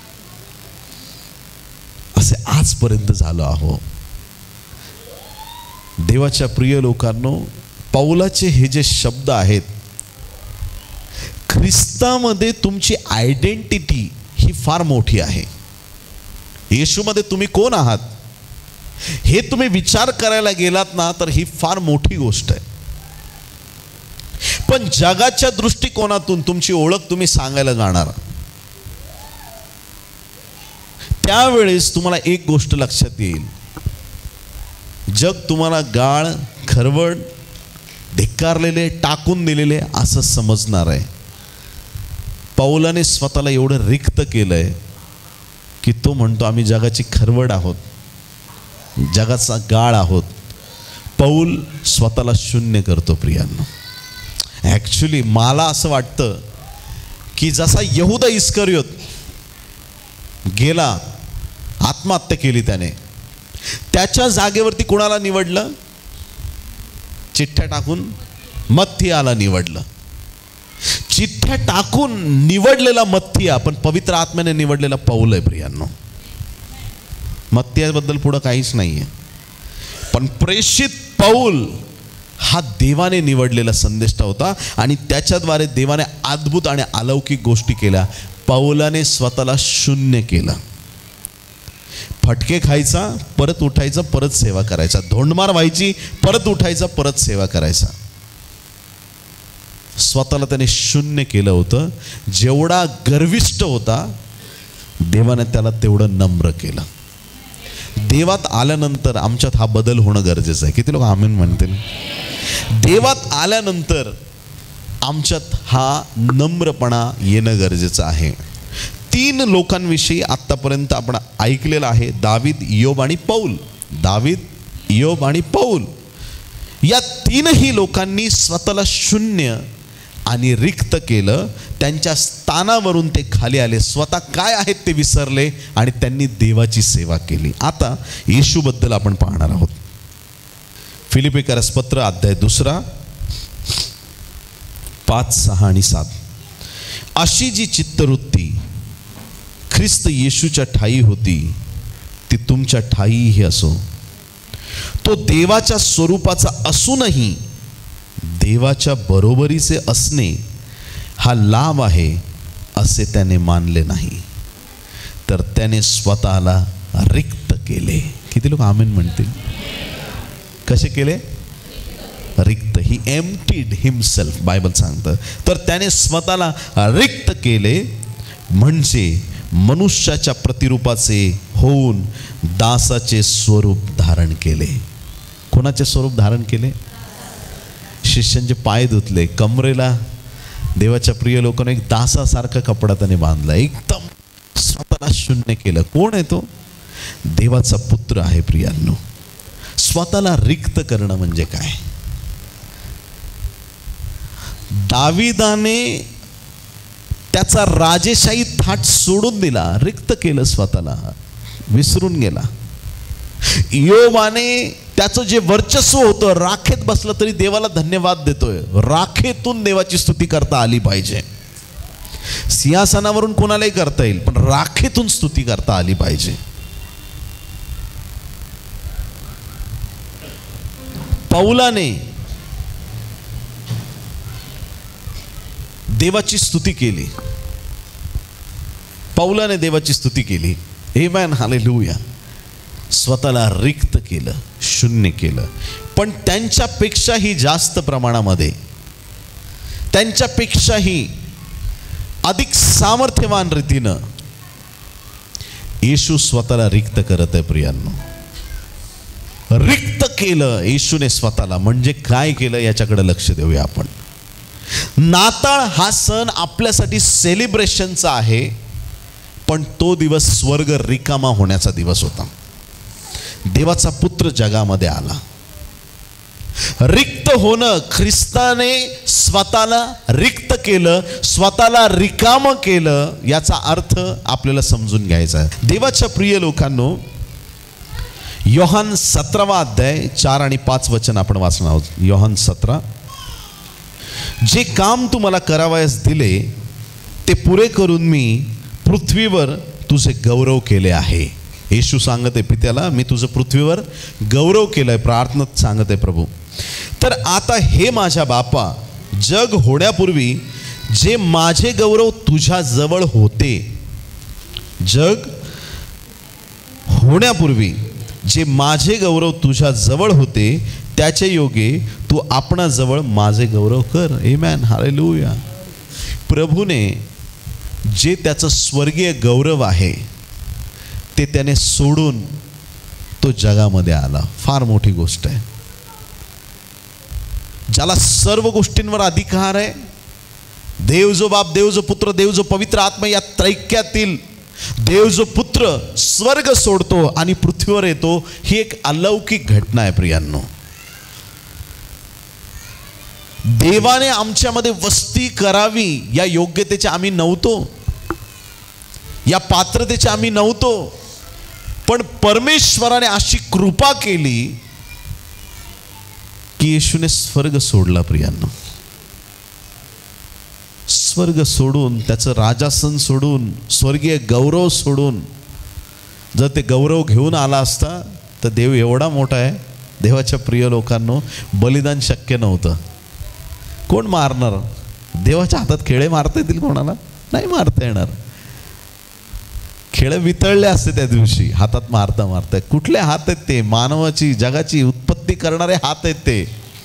असे आजपर्यंत झालो आहो. देवाच्या प्रिय लोकांनो, पौलाचे हे जे शब्द आहेत, ख्रिस्तामध्ये तुमची आयडेंटिटी ही फार मोठी आहे. येशूमध्ये तुम्ही कोण आहात हे तुम्ही विचार करायला गेलात ना, तर ही फार मोठी गोष्ट आहे. पण जगाच्या दृष्टिकोनातून तुमची ओळख तुम्ही सांगायला जाणार, त्यावेळेस तुम्हाला एक गोष्ट लक्षात येईल. जग तुम्हाला गाळ, खरवड, धिक्कारलेले, टाकून दिलेले असं समजणार आहे. पौलाने स्वतःला एवढं रिक्त केलंय की तो म्हणतो आम्ही जगाची खरवड आहोत, जगाचा गाळ आहोत. पौल स्वतःला शून्य करतो. प्रियांनो, ॲक्च्युली मला असं वाटतं की जसा यहूदा इस्करियोत गेला, आत्महत्या केली त्याने, त्याच्या जागेवरती कोणाला निवडलं? चिठ्ठ्या टाकून मत्थियाला निवडलं. चिठ्ठ्या टाकून निवडलेला मत्थिया पण पवित्र आत्म्याने निवडलेला पौल आहे प्रियांनो. मत्थियाबद्दल पुढं काहीच नाहीये, पण प्रेषित पौल हा देवाने निवडलेला संदेष्टा होता आणि त्याच्याद्वारे देवाने अद्भुत आणि अलौकिक गोष्टी केल्या. पौलाने स्वतःला शून्य केलं. फटके खायचा, परत उठायचा, परत सेवा करायचा. धोंडमार व्हायची, परत उठायचा, परत सेवा करायचा. स्वतःला त्याने शून्य केलं होतं. जेवढा गर्विष्ठ होता, देवाने त्याला तेवढं नम्र केलं. देवात आल्यानंतर आमच्यात हा बदल होणं गरजेचं आहे. किती लोक आमीन म्हणतील? देवात आल्यानंतर आमच्यात हा नम्रपणा येणं गरजेचं आहे. तीन लोकांविषयी आत्तापर्यंत आपण ऐकलेलं आहे, दावीद, इयोब आणि पौल. दावीद, इयोब आणि पौल या तीनही लोकांनी स्वतःला शून्य आणि रिक्त केलं. त्यांच्या स्थानावरून ते खाली आले, स्वतः काय आहेत ते विसरले आणि त्यांनी देवाची सेवा केली. आता येशूबद्दल आपण पाहणार आहोत. फिलिप्पीकरास पत्र अध्याय दुसरा, पाच, सहा आणि सात. अशी जी चित्तवृत्ती ख्रिस्त येशूच्या ठायी होती ती तुमच्या ठायीही असो. तो देवाच्या स्वरूपाचा असूनही देवाच्या बरोबरीचे असणे हा लाभ आहे असे त्याने मानले नाही, तर त्याने स्वतःला रिक्त केले. किती लोक आमेन म्हणतील? कसे केले? रिक्त. ही एम्प्टीड हिमसेल्फ, बायबल सांगतं. तर त्याने स्वतःला रिक्त केले म्हणजे मनुष्याच्या प्रतिरूपाचे होऊन दासाचे स्वरूप धारण केले. कोणाचे स्वरूप धारण केले? शिष्यांचे पाय धुतले, कमरेला देवाच्या प्रिय लोकांना एक दासासारखा कपडा त्याने बांधला, एकदम स्वतःला शून्य केलं. कोण आहे तो? देवाचा पुत्र आहे प्रियांनो. स्वतःला रिक्त करणं म्हणजे काय? दाविदाने त्याचा राजेशाही थाट सोडून दिला, रिक्त केलं, स्वतःला विसरून गेला. इयोबाने त्याचं जे वर्चस्व होतं, राखेत बसलं तरी देवाला धन्यवाद देतोय. राखेतून देवाची स्तुती करता आली पाहिजे. सिंहासनावरून कोणालाही करता येईल, पण राखेतून स्तुती करता आली पाहिजे. पौलाने देवाची स्तुती केली. पौलाने देवाची स्तुती केली. Amen, hallelujah. स्वतःला रिक्त केलं, शून्य केलं. पण त्यांच्यापेक्षाही जास्त प्रमाणामध्ये, त्यांच्यापेक्षाही अधिक सामर्थ्यवान रीतीनं येशू स्वतःला रिक्त करत आहे प्रियांनो. रिक्त केलं येशूने स्वतःला. म्हणजे काय केलं याच्याकडे लक्ष देऊया आपण. नाताळ हा सण आपल्यासाठी सेलिब्रेशनचा आहे, पण तो दिवस स्वर्ग रिकामा होण्याचा दिवस होता. देवाचा पुत्र जगामध्ये आला. रिक्त होणं, ख्रिस्ताने स्वतःला रिक्त केलं, स्वतःला रिकाम केलं, याचा अर्थ आपल्याला समजून घ्यायचा आहे. देवाच्या प्रिय लोकांनो, योहान सतरावा अध्याय चार आणि पाच वचन आपण वाचणार आहोत. योहान सतरा. जे काम तू मला करावयास दिले ते पुरे करून मी पृथ्वीवर तुझे गौरव केले आहे. येशू सांगत आहे पित्याला, मी तुझं पृथ्वीवर गौरव केलंय. प्रार्थनेत सांगत आहे प्रभू. तर आता हे माझ्या बापा, जग होण्यापूर्वी जे माझे गौरव तुझ्या जवळ होते, जग होण्यापूर्वी जे माझे गौरव तुझ्या जवळ होते, त्याचे योगे तू आपणाजवळ माझे गौरव कर. आमेन, हालेलुया. प्रभूने जे त्याचं स्वर्गीय गौरव आहे ते त्याने सोडून तो जगामध्ये आला. फार मोठी गोष्ट आहे. ज्याला सर्व गोष्टींवर अधिकार आहे, देव जो बाप, देव जो पुत्र, देव जो पवित्र आत्मा, या त्रैक्यातील देव जो पुत्र स्वर्ग सोडतो आणि पृथ्वीवर येतो, ही एक अलौकिक घटना आहे प्रियांनो. देवाने आमच्यामध्ये वस्ती करावी या योग्यतेचे आम्ही नव्हतो, या पात्रतेचे आम्ही नव्हतो, पण परमेश्वराने अशी कृपा केली की येशूने स्वर्ग सोडला. प्रियांनो, स्वर्ग सोडून, त्याचं राजासन सोडून, स्वर्गीय गौरव सोडून जर ते गौरव घेऊन आला असता तर देव एवढा मोठा आहे. देवाच्या प्रिय लोकांनो, बलिदान शक्य नव्हतं. कोण मारणार? देवाच्या हातात खेळे मारता येतील कोणाला? नाही मारता येणार. खेळ वितळले असते त्या दिवशी हातात मारता मारता. कुठले हात आहेत ते? मानवाची, जगाची उत्पत्ती करणारे हात आहेत ते.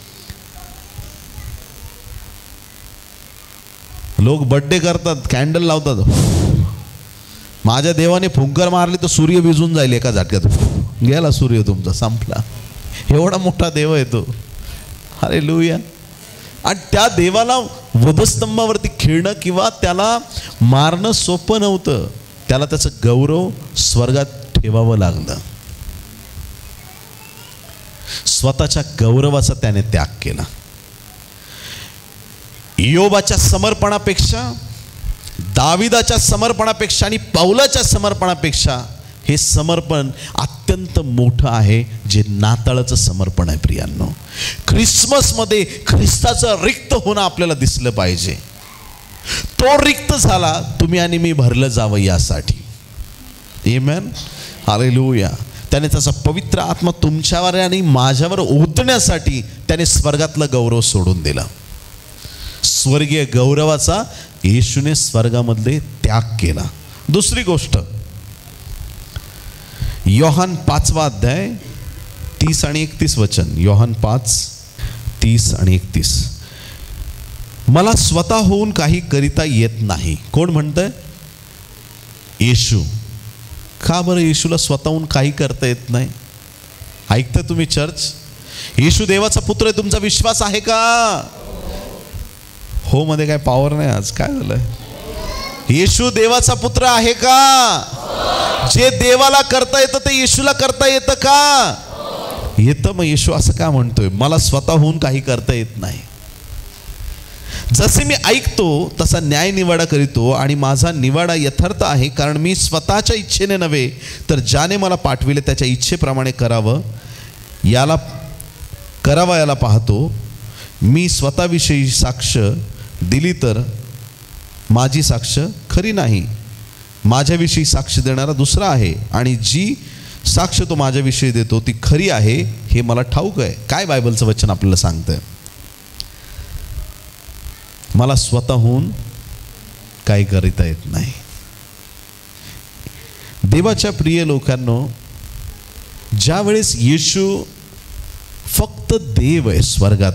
लोक बर्थडे करतात, कॅन्डल लावतात, माझ्या देवाने फुंकर मारली तर सूर्य विझून जाईल एका झटक्यात. गेला सूर्य तुमचा, संपला. एवढा मोठा देव आहे तो. हालेलुया. आणि त्या देवाला वधस्तंभावरती खेळणं किंवा त्याला मारणं सोपं नव्हतं. त्याला त्याचं गौरव स्वर्गात ठेवावं लागलं. स्वतःच्या गौरवाचा त्याने त्याग केला. योबाच्या समर्पणापेक्षा, दाविदाच्या समर्पणापेक्षा आणि पौलाच्या समर्पणापेक्षा हे समर्पण अत्यंत मोठं आहे, जे नाताळाचं समर्पण आहे. प्रियांनो, ख्रिसमसमध्ये ख्रिस्ताचं रिक्त होणं आपल्याला दिसलं पाहिजे. तो रिक्त झाला, तुम्ही आणि मी भरलं जावं यासाठी. Amen, hallelujah. त्याने त्याचा पवित्र आत्मा तुमच्यावर आणि माझ्यावर ओतण्यासाठी त्याने स्वर्गातलं गौरव सोडून दिला. स्वर्गीय गौरवाचा येशूने स्वर्गामधले त्याग केला. दुसरी गोष्ट, योहान पाचवा अध्याय तीस आणि एकतीस वचन. योहान पाच तीस आणि एकतीस. मला स्वतःहून काही करिता येत नाही. कोण म्हणतंय? येशू. का बरं येशूला स्वतःहून काही करता येत नाही? ऐकता तुम्ही चर्च? येशू देवाचा पुत्र आहे, तुमचा विश्वास आहे का? हो मध्ये काय पॉवर नाही आज. काय झालंय? येशू देवाचा पुत्र आहे का? जे देवाला करता येतं ते येशूला करता येतं का? येतं. मग येशू असं का म्हणतोय मला स्वतःहून काही करता येत नाही? जसे मी ऐकतो तसा न्याय निवाडा करीतो आणि माझा निवाडा यथार्थ आहे, कारण मी स्वतःच्या इच्छेने नव्हे तर ज्याने मला पाठविले त्याच्या इच्छेप्रमाणे करावं याला करावा याला पाहतो. मी स्वतःविषयी साक्ष दिली तर माझी साक्ष खरी नाही. माझ्याविषयी साक्ष देणारा दुसरा आहे आणि जी साक्ष तो माझ्याविषयी देतो ती खरी आहे हे मला ठाऊक आहे. काय बायबलचं वचन आपल्याला सांगतंय? मला स्वतःहून काही करता येत नाही. देवाच्या प्रिय लोकांनो, ज्या वेळेस येशू फक्त देव आहे स्वर्गात,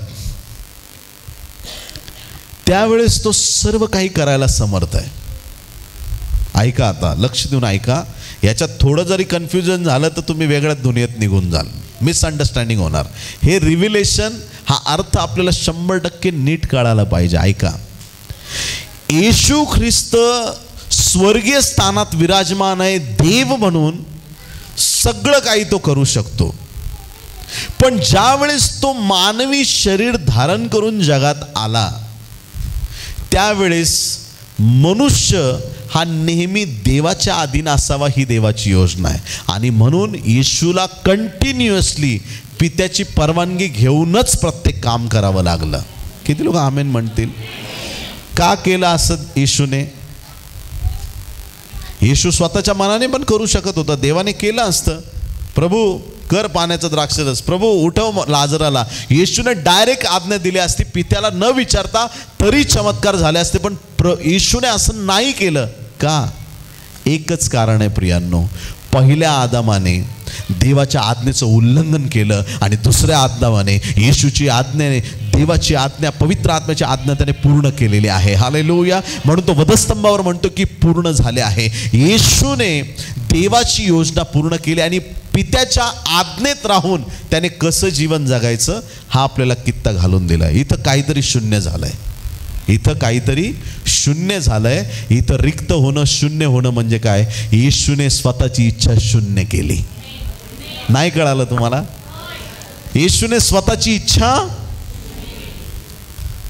त्यावेळेस तो सर्व काही करायला समर्थ आहे. ऐका, आता लक्ष देऊन ऐका. याच्यात थोडं जरी कन्फ्युजन झालं तर तुम्ही वेगळ्याच दुनियेत निघून जाल, मिसअंडरस्टँडिंग होणार. हे रिव्हिलेशन, हा अर्थ आपल्याला शंभर टक्के नीट कळायला पाहिजे. ऐका, येशू ख्रिस्त स्वर्गीय स्थानात विराजमान आहे, देव म्हणून सगळं काही तो करू शकतो. पण ज्या वेळेस तो मानवी शरीर धारण करून जगात आला त्यावेळेस मनुष्य हा नेहमी देवाच्या अधीन असावा ही देवाची योजना आहे. आणि म्हणून येशूला कंटिन्युअसली पित्याची परवानगी घेऊनच प्रत्येक काम करावं लागलं. किती लोक आमेन म्हणतील? का केलं असं येशूने? येशू स्वतःच्या मनाने पण करू शकत होता. देवाने केलं असतं, प्रभू कर पाण्याचा द्राक्षरस, प्रभू उठव लाजराला. येशूने डायरेक्ट आज्ञा दिली असती, पित्याला न विचारता, तरी चमत्कार झाले असते. पण प्र येशूने असं नाही केलं. का? एकच कारण आहे प्रियांनो, पहिल्या आदामाने देवाच्या आज्ञेचं उल्लंघन केलं आणि दुसऱ्या आदामाने येशूची आज्ञेने, देवाची आज्ञा, पवित्र आत्म्याची आज्ञा त्याने पूर्ण केलेली आहे. हालेलुया. म्हणून तो वधस्तंभावर म्हणतो की पूर्ण झाले आहे. येशूने देवाची योजना पूर्ण केली आणि पित्याच्या आज्ञेत राहून त्याने कसं जीवन जगायचं हा आपल्याला कित्ता घालून दिला. इथं काहीतरी शून्य झालंय. इथं काहीतरी शून्य झालंय. इथं रिक्त होणं, शून्य होणं म्हणजे काय? येशूने स्वतःची इच्छा शून्य केली. नाही कळालं तुम्हाला? येशूने स्वतःची इच्छा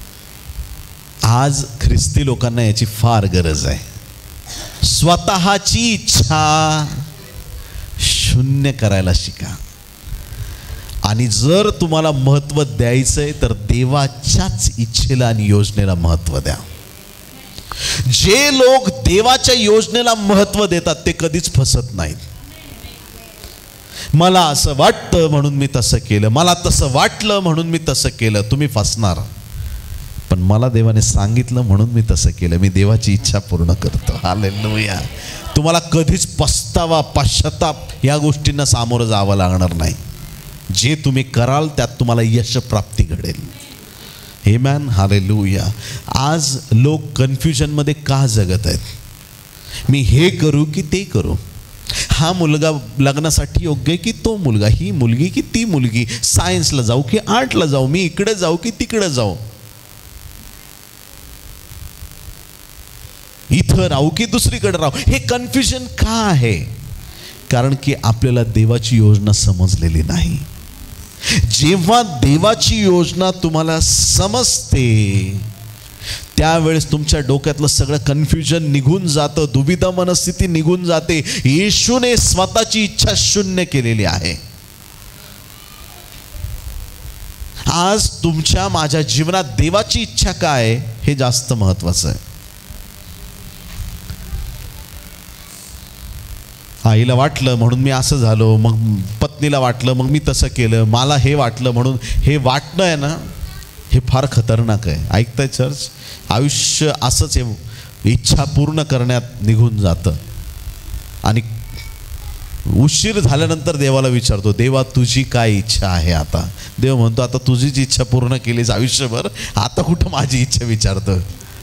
आज ख्रिस्ती लोकांना याची फार गरज आहे. स्वतःची इच्छा शून्य करायला शिका. आणि जर तुम्हाला महत्त्व द्यायचंय तर देवाच्याच इच्छेला आणि योजनेला महत्त्व द्या. जे लोक देवाच्या योजनेला महत्त्व देतात ते कधीच फसत नाहीत. मला असं वाटतं म्हणून मी तसं केलं, मला तसं वाटलं म्हणून मी तसं केलं. तुम्ही फसणार. पण मला देवाने सांगितलं म्हणून मी तसं केलं. मी देवाची इच्छा पूर्ण करतो. हालेलुया. तुम्हाला कधीच पस्तावा, पश्चाताप या गोष्टींना सामोरं जावं लागणार नाही. जे तुम्ही कराल त्यात तुम्हाला यश प्राप्ती घडेल. आमेन. हालेलुया. आज लोक कन्फ्युजनमध्ये का जगत आहेत? मी हे करू की ते करू, हा मुलगा लग्नासाठी योग्य आहे की तो मुलगा, ही मुलगी की ती मुलगी, सायन्सला जाऊ की आर्टला जाऊ, मी इकडे जाऊ की तिकडे जाऊ, इथं राहू की दुसरीकडे राहू. हे कन्फ्युजन का आहे? कारण की आपल्याला देवाची योजना समजलेली नाही. जेव्हा देवाची योजना तुम्हाला समजते त्यावेळेस तुमच्या डोक्यातलं सगळं कन्फ्युजन निघून जातं, दुविधा मनस्थिती निघून जाते. येशूने स्वतःची इच्छा शून्य केलेली आहे. आज तुमच्या माझ्या जीवनात देवाची इच्छा काय हे जास्त महत्वाचं आहे. आईला वाटलं म्हणून मी असं झालो, मग पत्नीला वाटलं मग मी तसं केलं, मला हे वाटलं म्हणून. हे वाटणं आहे ना, हे फार खतरनाक आहे. ऐकताय चर्च? आयुष्य असंच आहे, इच्छा पूर्ण करण्यात निघून जातं. आणि उशीर झाल्यानंतर देवाला विचारतो, देवा तुझी काय इच्छा आहे? आता देव म्हणतो, आता तुझीच इच्छा पूर्ण केलीस आयुष्यभर, आता कुठं माझी इच्छा विचारतो.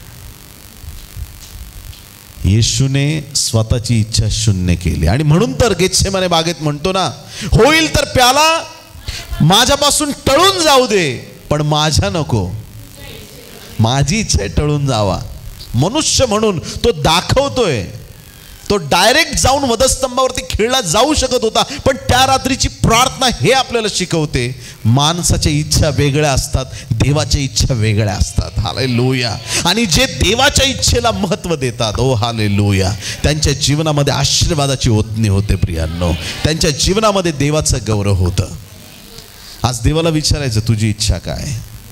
येशूने स्वतःची इच्छा शून्य केली. आणि म्हणून तर गेत्सेमाने बागेत म्हणतो ना, होईल तर प्याला माझ्यापासून टळून जाऊ दे, पण माझ्या नको, माझी इच्छा टळून जावा. मनुष्य म्हणून तो दाखवतोय, तो डायरेक्ट जाऊन वधस्तंभावरती खेळला जाऊ शकत होता, पण त्या रात्रीची प्रार्थना हे आपल्याला शिकवते, माणसाच्या इच्छा वेगळ्या असतात, देवाच्या इच्छा वेगळ्या असतात. हालेलुया. आणि जे देवाच्या इच्छेला महत्त्व देतात, ओ हालेलुया, त्यांच्या जीवनामध्ये आशीर्वादाची ओतणी होते. प्रियांनो, त्यांच्या जीवनामध्ये देवाचं गौरव होतं. आज देवाला विचारायचं, तुझी इच्छा काय?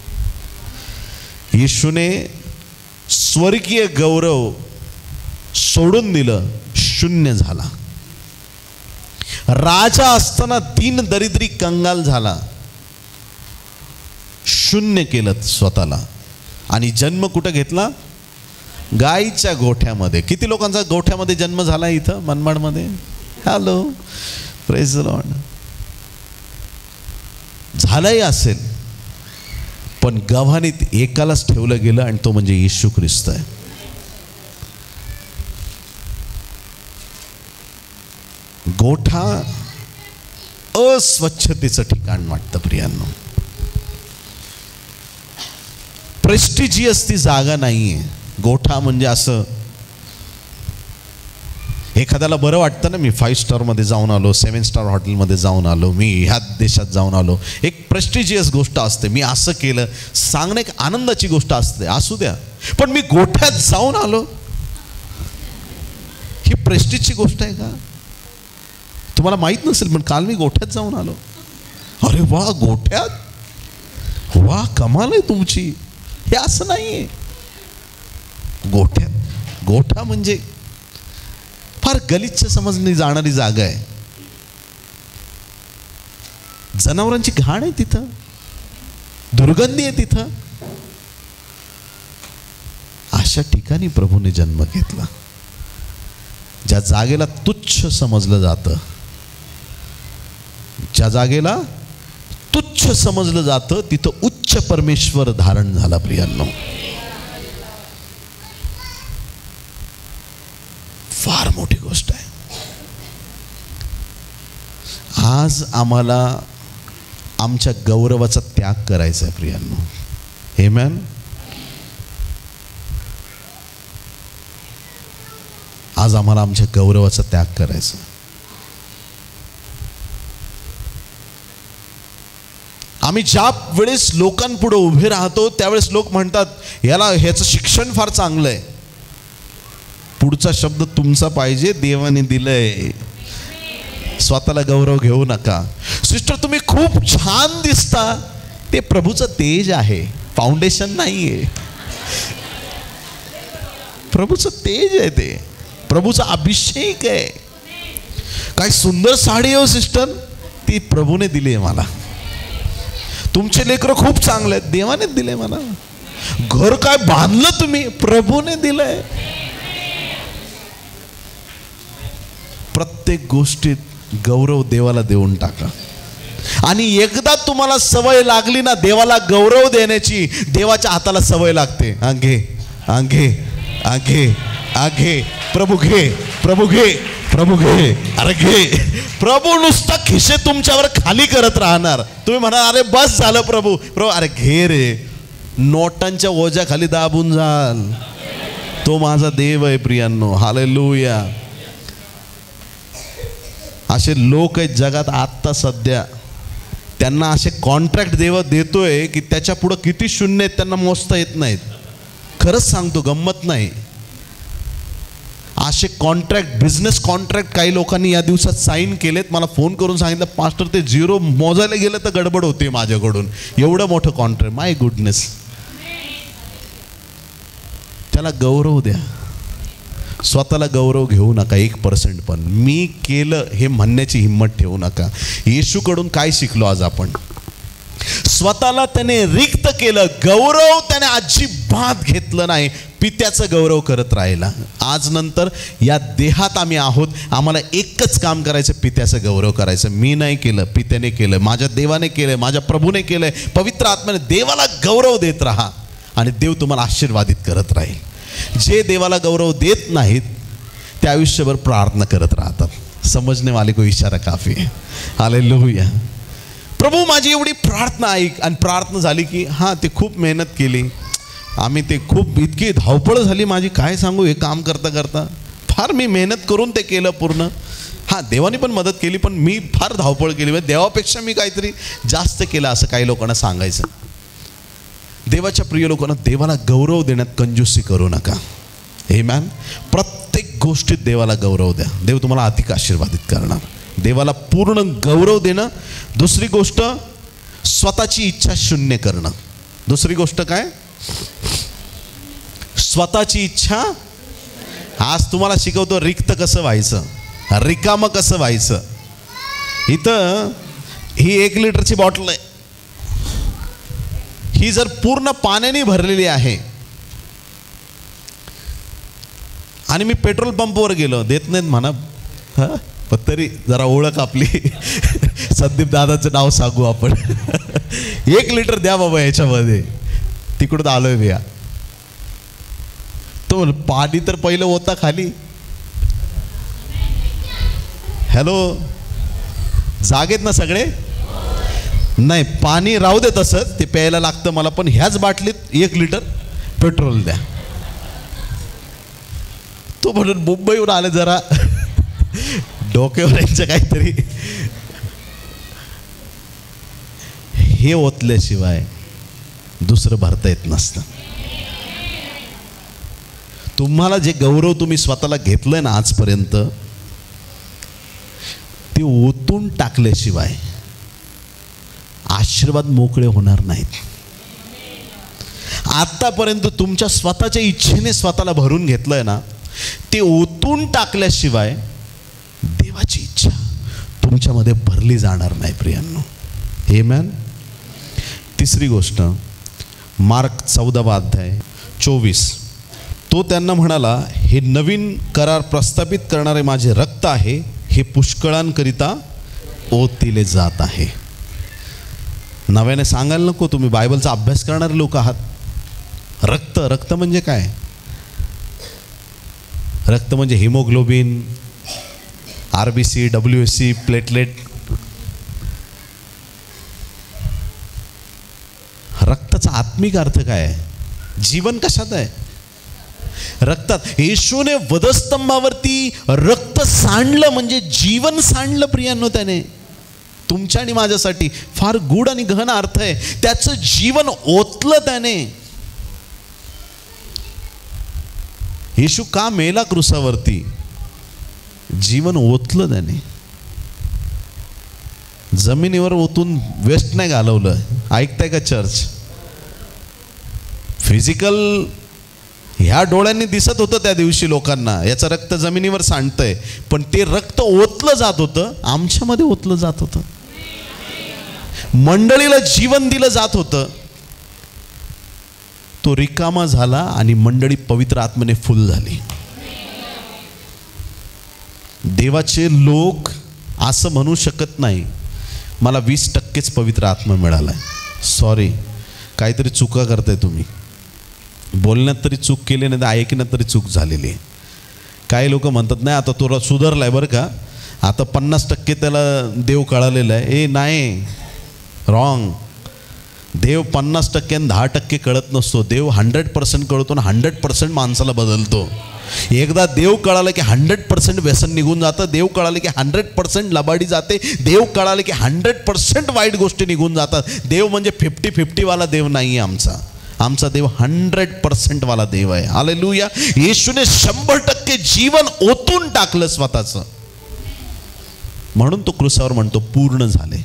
येशूने स्वर्गीय गौरव सोडून दिलं, शून्य झाला. राजा असताना दीन दरिद्री कंगाल झाला, शून्य केलं स्वतःला. आणि जन्म कुठं घेतला? गाईच्या गोठ्यामध्ये. किती लोकांचा गोठ्यामध्ये जन्म झाला इथं मनमाडमध्ये? Hello, praise the lord. झालंही असेल, पण गव्हाणीत एकालाच ठेवलं गेलं, आणि तो म्हणजे येशू ख्रिस्त आहे. गोठा अस्वच्छतेचं ठिकाण वाटतं प्रियांनो. प्रेस्टिजियस ती जागा नाहीये. गोठा म्हणजे असं, एखाद्याला बरं वाटतं ना, मी फाईव्ह स्टारमध्ये जाऊन आलो, सेवन स्टार हॉटेलमध्ये जाऊन आलो, मी ह्या देशात जाऊन आलो. एक प्रेस्टिजियस गोष्ट असते, मी असं केलं सांगणं एक आनंदाची गोष्ट असते, असू द्या. पण मी गोठ्यात जाऊन आलो, ही प्रेस्टिजची गोष्ट आहे का? तुम्हाला माहीत नसेल, पण काल मी गोठ्यात जाऊन आलो. अरे वा, गोठ्यात, वा कमाल आहे तुमची. हे असं नाहीये. गोठ्यात, गोठा म्हणजे फार गलिच्छ समजली जाणारी जागा आहे. जनावरांची घाण आहे तिथं, दुर्गंधी आहे तिथं. अशा ठिकाणी प्रभूने जन्म घेतला. ज्या जागेला तुच्छ समजलं जातं, ज्या जागेला तुच्छ समजलं जातं, तिथं उच्च परमेश्वर धारण झाला. प्रियांनो, फार मोठी गोष्ट आहे. आज आम्हाला आमच्या गौरवाचा त्याग करायचा आहे प्रियांनो. आमेन. आज आम्हाला आमच्या गौरवाचा त्याग करायचा. आम्ही ज्या वेळेस लोकांपुढे उभे राहतो त्यावेळेस लोक म्हणतात याला ह्याचं शिक्षण फार चांगलं आहे. पुढचा शब्द तुमचा पाहिजे, देवाने दिलंय. स्वतःला गौरव घेऊ नका. सिस्टर तुम्ही खूप छान दिसता, ते प्रभूचं तेज आहे, फाउंडेशन नाहीये. प्रभूचं तेज आहे, ते प्रभूचा अभिषेक आहे. काय सुंदर साडी हो सिस्टर, ती प्रभूने दिली आहे मला. तुमचे लेकरं खूप चांगले आहेत, देवाने दिले मला. घर काय बांधलं तुम्ही, प्रभूने दिलंय. प्रत्येक गोष्टीत गौरव देवाला देऊन टाका. आणि एकदा तुम्हाला सवय लागली ना देवाला गौरव देण्याची, देवाच्या हाताला सवय लागते. आगे आगे आगे आगे, प्रभू घे, प्रभू घे, प्रभू घे, अरे घे. प्रभू नुसता खिसे तुमच्यावर खाली करत राहणार. तुम्ही म्हणा अरे बस झालं प्रभू. प्रभू अरे घे रे, नोटांच्या ओझ्याखाली दाबून जाल. तो माझा देव आहे प्रियांनो. हालेलुया. असे लोक आहेत जगात आत्ता सध्या, त्यांना असे कॉन्ट्रॅक्ट देव देतोय की त्याच्या पुढं किती शून्य आहेत त्यांना मोजता येत नाहीत. खरंच सांगतो, गंमत नाही. असे कॉन्ट्रॅक्ट, बिझनेस कॉन्ट्रॅक्ट काही लोकांनी या दिवसात साईन केलेत. मला फोन करून सांगितलं पास्टर ते झिरो मोजायला गेलं तर गडबड होते माझ्याकडून. एवढं मोठं कॉन्ट्रॅक्ट, माय गुडनेस. त्याला गौरव द्या. स्वतःला गौरव घेऊ नका एक पर्सेंट पण. मी केलं हे म्हणण्याची हिंमत ठेवू नका. येशूकडून काय शिकलो आज आपण? स्वतःला त्याने रिक्त केलं, गौरव त्याने अजिबात घेतलं नाही, पित्याचं गौरव करत राहिला. आज नंतर या देहात आम्ही आहोत, आम्हाला एकच काम करायचं, पित्याचं गौरव करायचं. मी नाही केलं, पित्याने केलं, माझ्या देवाने केलं, माझ्या प्रभूने केलंय. पवित्र आत्म्याने देवाला गौरव देत राहा आणि देव तुम्हाला आशीर्वादित करत राहील. जे देवाला गौरव देत नाहीत ते आयुष्यभर प्रार्थना करत राहतात. समजणे वाले को इशारा काफी आहे. हालेलुया. प्रभू माझी एवढी प्रार्थना ऐक. आणि प्रार्थना झाली की हां ते खूप मेहनत केली आम्ही, ते खूप इतकी धावपळ झाली माझी, काय सांगू. हे काम करता करता फार मी मेहनत करून ते केलं पूर्ण. हां देवाने पण मदत केली, पण मी फार धावपळ केली, म्हणजे देवापेक्षा मी काहीतरी जास्त केलं असं काही लोकांना सांगायचं. देवाच्या प्रिय लोकांना देवाला गौरव देण्यात कंजूसी करू नका. आमेन. प्रत्येक गोष्टीत देवाला गौरव द्या. देव तुम्हाला अधिक आशीर्वादित करणार. देवाला पूर्ण गौरव देणं. दुसरी गोष्ट स्वतःची इच्छा शून्य करणं. दुसरी गोष्ट काय? स्वतःची इच्छा. आज तुम्हाला शिकवतो रिक्त कसं व्हायचं, रिकामं कसं व्हायचं. इथं ही एक लिटरची बॉटल आहे, ही जर पूर्ण पाण्याने भरलेली आहे आणि मी पेट्रोल पंपवर गेलो, देत नाहीत म्हणा हां, पण तरी जरा ओळख आपली संदीप दादाचं नाव सांगू आपण. एक लिटर द्या बाबा याच्यामध्ये. तिकडून आलोय भैया. तो पाणी तर पहिलं होता खाली. हॅलो, जागेत ना सगळे? नाही, पाणी राहू दे तसंच, ते प्यायला लागतं मला, पण ह्याच बाटलीत एक लिटर पेट्रोल द्या. तो म्हणून मुंबईहून आले, जरा डोक्यावर यांचं काहीतरी हे ओतल्याशिवाय दुसरं भरता येत नसतं. तुम्हाला जे गौरव तुम्ही स्वतःला घेतलंय ना आजपर्यंत, ते ओतून टाकल्याशिवाय आशीर्वाद मोकळे होणार नाहीत. आतापर्यंत तुमच्या स्वतःच्या इच्छेने स्वतःला भरून घेतलंय ना, ते ओतून टाकल्याशिवाय देवाची इच्छा तुमच्यामध्ये भरली जाणार नाही प्रियांनो. आमेन. तिसरी गोष्ट, मार्क चौदावा अध्याय चोवीस. तो त्यांना म्हणाला, हे नवीन करार प्रस्थापित करणारे माझे रक्त आहे, हे पुष्कळांकरिता ओतिले जात आहे. नव्याने सांगायला नको, तुम्ही बायबलचा अभ्यास करणारे लोक आहात. रक्त, रक्त म्हणजे काय? रक्त म्हणजे haemoglobin, R B C, W S C, platelet. रक्ताचा आत्मिक अर्थ काय आहे? जीवन कशात आहे? रक्तात. येशूने वधस्तंभावरती रक्त सांडलं म्हणजे जीवन सांडलं प्रियांनो त्याने. तुमच्या आणि माझ्यासाठी फार गूढ आणि गहन अर्थ आहे. त्याचं जीवन ओतलं त्याने. येशू का मेला क्रुसावरती? जीवन ओतलं त्याने. जमिनीवर ओतून वेस्ट नाही घालवलं. ऐकताय का चर्च? फिजिकल ह्या डोळ्यांनी दिसत होतं त्या दिवशी लोकांना, याचं रक्त जमिनीवर सांडतंय, पण ते रक्त ओतलं जात होतं, आमच्यामध्ये ओतलं जात होतं, मंडळीला जीवन दिलं जात होतं. तो रिकामा झाला आणि मंडळी पवित्र आत्म्याने फुल झाली. देवाचे लोक असं म्हणू शकत नाही मला वीस टक्केच पवित्र आत्मा मिळालाय. सॉरी, काहीतरी चुका करताय तुम्ही. बोलण्यात तरी चूक केली नाही तर ऐकण्यात तरी चूक झालेली आहे. काही लोक म्हणतात नाही आता तो सुधारलाय बरं का, आता पन्नास टक्के त्याला देव कळालेला आहे. ए नाही, रॉंग. देव पन्नास टक्के आणि दहा टक्के कळत नसतो. देव हंड्रेड पर्सेंट कळतो आणि हंड्रेड पर्सेंट माणसाला बदलतो. एकदा देव कळालं की हंड्रेड पर्सेंट व्यसन निघून जातं. देव कळालं की हंड्रेड पर्सेंट लबाडी जाते. देव कळालं की हंड्रेड पर्सेंट वाईट गोष्टी निघून जातात. देव म्हणजे फिफ्टी फिफ्टीवाला देव नाही आहे आमचा. आमचा देव हंड्रेड पर्सेंट वाला देव आहे. हालेलुया. येशूने शंभर टक्के जीवन ओतून टाकलं स्वतःचं, म्हणून तो क्रूसावर म्हणतो पूर्ण झाले.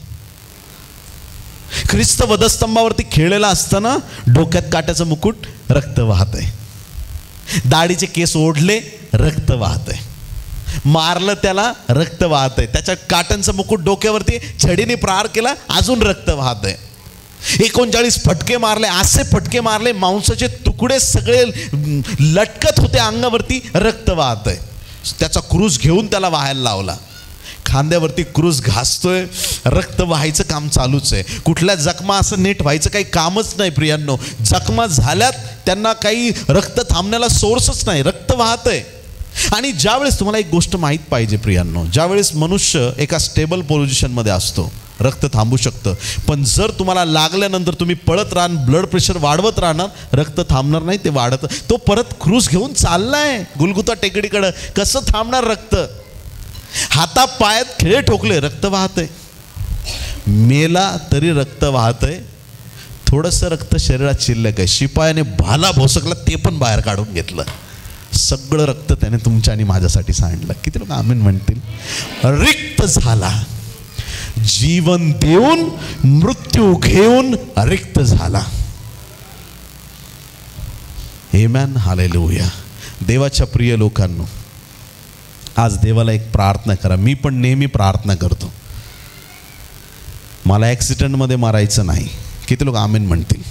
ख्रिस्त वधस्तंभावरती खेळलेला असताना डोक्यात काट्याचं मुकुट, रक्त वाहत आहे. दाढीचे केस ओढले, रक्त वाहत आहे. मारलं त्याला, रक्त वाहत आहे. त्याच्या काट्यांचं मुकुट डोक्यावरती, छडीने प्रहार केला, अजून रक्त वाहत आहे. एकोणचाळीस फटके मारले, असे फटके मारले मांसाचे तुकडे सगळे लटकत होते अंगावरती, रक्त वाहत आहे. त्याचा क्रूस घेऊन त्याला वाहायला लावला. खांद्यावरती क्रूस घासतोय, रक्त व्हायचं काम चालूच आहे. कुठल्या जखमा असं नीट व्हायचं काही कामच नाही प्रियांनो. जखमा झाल्यात, त्यांना काही रक्त थांबण्याला सोर्सच नाही, रक्त वाहत आहे. आणि ज्यावेळेस तुम्हाला एक गोष्ट माहीत पाहिजे प्रियांनो, ज्यावेळेस मनुष्य एका स्टेबल पोझिशनमध्ये असतो, रक्त थांबू शकतं. पण जर तुम्हाला लागल्यानंतर तुम्ही पळत राहणार, ब्लड प्रेशर वाढवत राहणार, रक्त थांबणार नाही, ते वाढत. तो परत क्रूस घेऊन चाललाय गुलगुता टेकडीकडं, कसं थांबणार रक्त? हाता पायात खिळे ठोकले, रक्त वाहतंय. मेला तरी रक्त वाहतंय. थोडंसं रक्त शरीरात शिल्लक आहे. शिपायाने भाला भोसकला, ते पण बाहेर काढून घेतलं. सगळं रक्त त्याने तुमच्या आणि माझ्यासाठी सांडलं. किती लोक आमीन म्हणतील? रिक्त झाला. जीवन देऊन मृत्यू घेऊन रिक्त झाला. Amen, hallelujah. देवाच्या प्रिय लोकांनो, आज देवाला एक प्रार्थना करा. मी पण नेहमी प्रार्थना करतो, मला ॲक्सिडेंटमध्ये मारायचं नाही. किती लोक आमेन म्हणतील?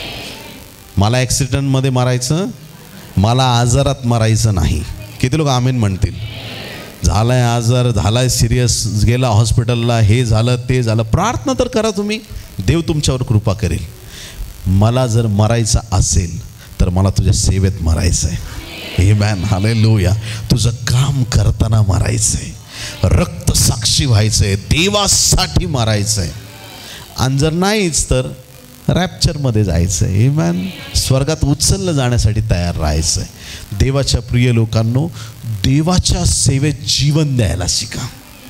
मला ॲक्सिडेंटमध्ये मारायचं, मला आजारात मारायचं नाही. किती लोक आमेन म्हणतील? झालाय आजार, झालाय सिरियस, गेला हॉस्पिटलला, हे झालं ते झालं, प्रार्थना तर करा तुम्ही, देव तुमच्यावर कृपा करेल. मला जर मरायचं असेल तर मला तुझ्या सेवेत मरायचं आहे. Amen, hallelujah. तुझं काम करताना मरायचं आहे, रक्त साक्षी व्हायचं आहे, देवासाठी मरायचं आहे. आणि जर नाहीच तर रॅप्चरमध्ये जायचं आहे. आमेन, स्वर्गात उचललं जाण्यासाठी तयार राहायचं आहे. देवाच्या प्रिय लोकांनो, देवाच्या सेवेत जीवन द्यायला शिका.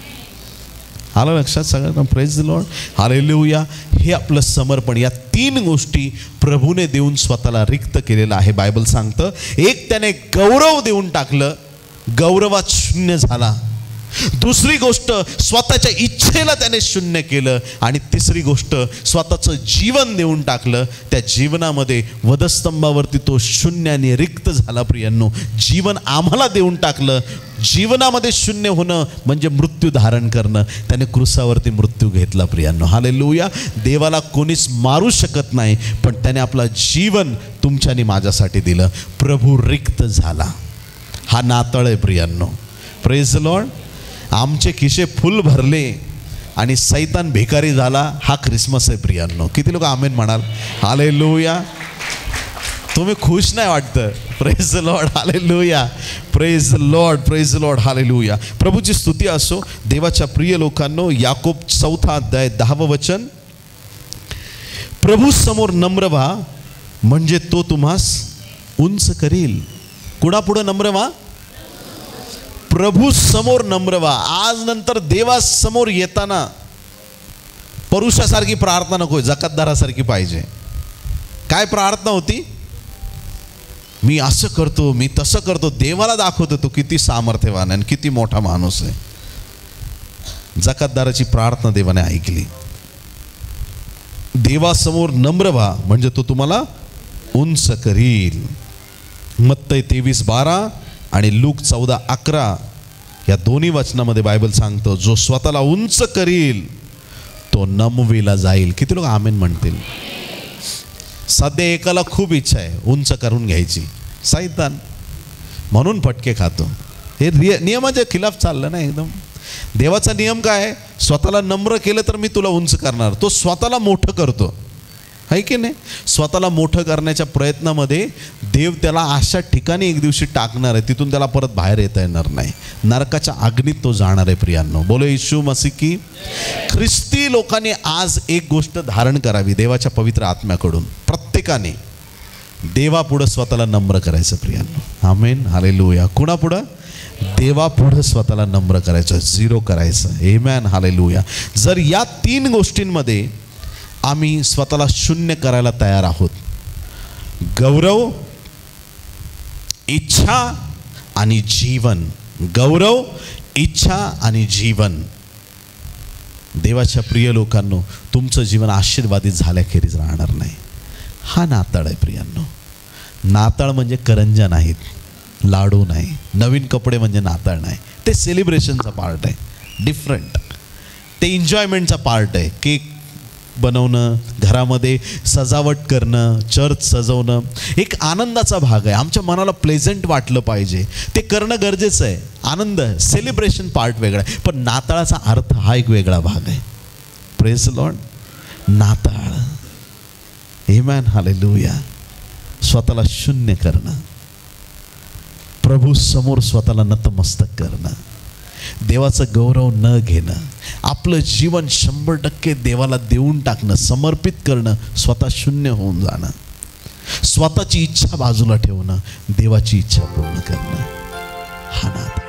आलं लक्षात सगळ्यांना? Praise the lord, hallelujah. हे आपलं समर्पण, या तीन गोष्टी प्रभूने देऊन स्वतःला रिक्त केलेलं आहे. बायबल सांगतं, एक त्याने गौरव देऊन टाकलं, गौरवात शून्य झाला. दुसरी गोष्ट, स्वतःच्या इच्छेला त्याने शून्य केलं. आणि तिसरी गोष्ट, स्वतःचं जीवन देऊन टाकलं. त्या जीवनामध्ये वधस्तंभावरती तो शून्याने रिक्त झाला. प्रियांनो, जीवन आम्हाला देऊन टाकलं. जीवनामध्ये शून्य होणं म्हणजे मृत्यू धारण करणं. त्याने क्रूसावरती मृत्यू घेतला. प्रियांनो, हालेलुया. देवाला कोणीच मारू शकत नाही, पण त्याने आपलं जीवन तुमच्या आणि माझ्यासाठी दिलं. प्रभू रिक्त झाला. हा नाताळ आहे प्रियांनो. Praise the Lord. आमचे खिसे फुल भरले आणि सैतान भिकारी झाला. हा ख्रिसमस आहे प्रियांनो. किती लोक आमेन म्हणाल? हालेलुया. तुम्ही खुश नाही वाटतं? Praise the lord, hallelujah. Praise the lord, praise the lord, hallelujah. प्रभूची स्तुती असो. देवाच्या प्रिय लोकांनो, याकोब चौथा अध्याय दहावं वचन, प्रभू समोर नम्र व्हा म्हणजे तो तुम्हास उंच करील. कुणापुढं नम्र व्हा? प्रभू समोर नम्र व्हा. आज नंतर देवासमोर येताना पुरुषासारखी प्रार्थना नको, जकातदारासारखी पाहिजे. काय प्रार्थना होती? मी असं करतो, मी तसं करतो, देवाला दाखवतो तो किती सामर्थ्यवान आहे आणि किती मोठा माणूस आहे. जकातदाराची प्रार्थना देवाने ऐकली. देवासमोर नम्र व्हा म्हणजे तो तुम्हाला उंच करील. मत्तई तेवीस बारा आणि लूक चौदा अकरा या दोन्ही वचनामध्ये बायबल सांगतो, जो स्वतःला उंच करील तो नमविला जाईल. किती लोक आमेन म्हणतील? सध्या एकाला खूप इच्छा आहे उंच करून घ्यायची, सैतान, म्हणून फटके खातो. हे नियमाच्या खिलाफ चाललं ना एकदम. देवाचा नियम काय आहे? स्वतःला नम्र केलं तर मी तुला उंच करणार. तो स्वतःला मोठं करतो, आहे की नाही? स्वतःला मोठं करण्याच्या प्रयत्नामध्ये देव त्याला अशा ठिकाणी एक दिवशी टाकणार आहे, तिथून त्याला परत बाहेर येता येणार नाही. नरकाच्या अग्नीत तो जाणार आहे. प्रियांनो, बोलो येशू मसीह की. ख्रिस्ती लोकांनी आज एक गोष्ट धारण करावी देवाच्या पवित्र आत्म्याकडून. प्रत्येकाने देवापुढं स्वतःला नम्र करायचं. प्रियांनो, आमेन, हालेलुया. कुणापुढं? देवापुढं स्वतःला नम्र करायचं, झिरो करायचं. Amen, hallelujah. जर या तीन गोष्टींमध्ये आम्ही स्वतःला शून्य करायला तयार आहोत, गौरव, इच्छा आणि जीवन, गौरव, इच्छा आणि जीवन. देवाच्या प्रिय लोकांनो, तुमचं जीवन आशीर्वादित झाल्याखेरीज राहणार नाही. हा नाताळ आहे प्रियांनो. नाताळ म्हणजे करंजा नाहीत, लाडू नाही, नवीन कपडे म्हणजे नाताळ नाही. ते सेलिब्रेशनचा पार्ट आहे, डिफरंट. ते एन्जॉयमेंटचा पार्ट आहे. केक बनवणं, घरामध्ये सजावट करणं, चर्च सजवणं एक आनंदाचा भाग आहे. आमच्या मनाला प्लेझंट वाटलं पाहिजे, ते करणं गरजेचं आहे. आनंद, सेलिब्रेशन पार्ट वेगळा आहे. पण नाताळाचा अर्थ हा एक वेगळा भाग आहे. Praise lord. नाताळ, आमेन, हालेलुया. स्वतःला शून्य करणं, प्रभू समोर स्वतःला नतमस्तक करणं, देवाचं गौरव न घेणं, आपलं जीवन शंभर टक्के देवाला देऊन टाकणं, समर्पित करणं, स्वतः शून्य होऊन जाणं, स्वतःची इच्छा बाजूला ठेवणं, देवाची इच्छा पूर्ण करणं. हा नाताळ.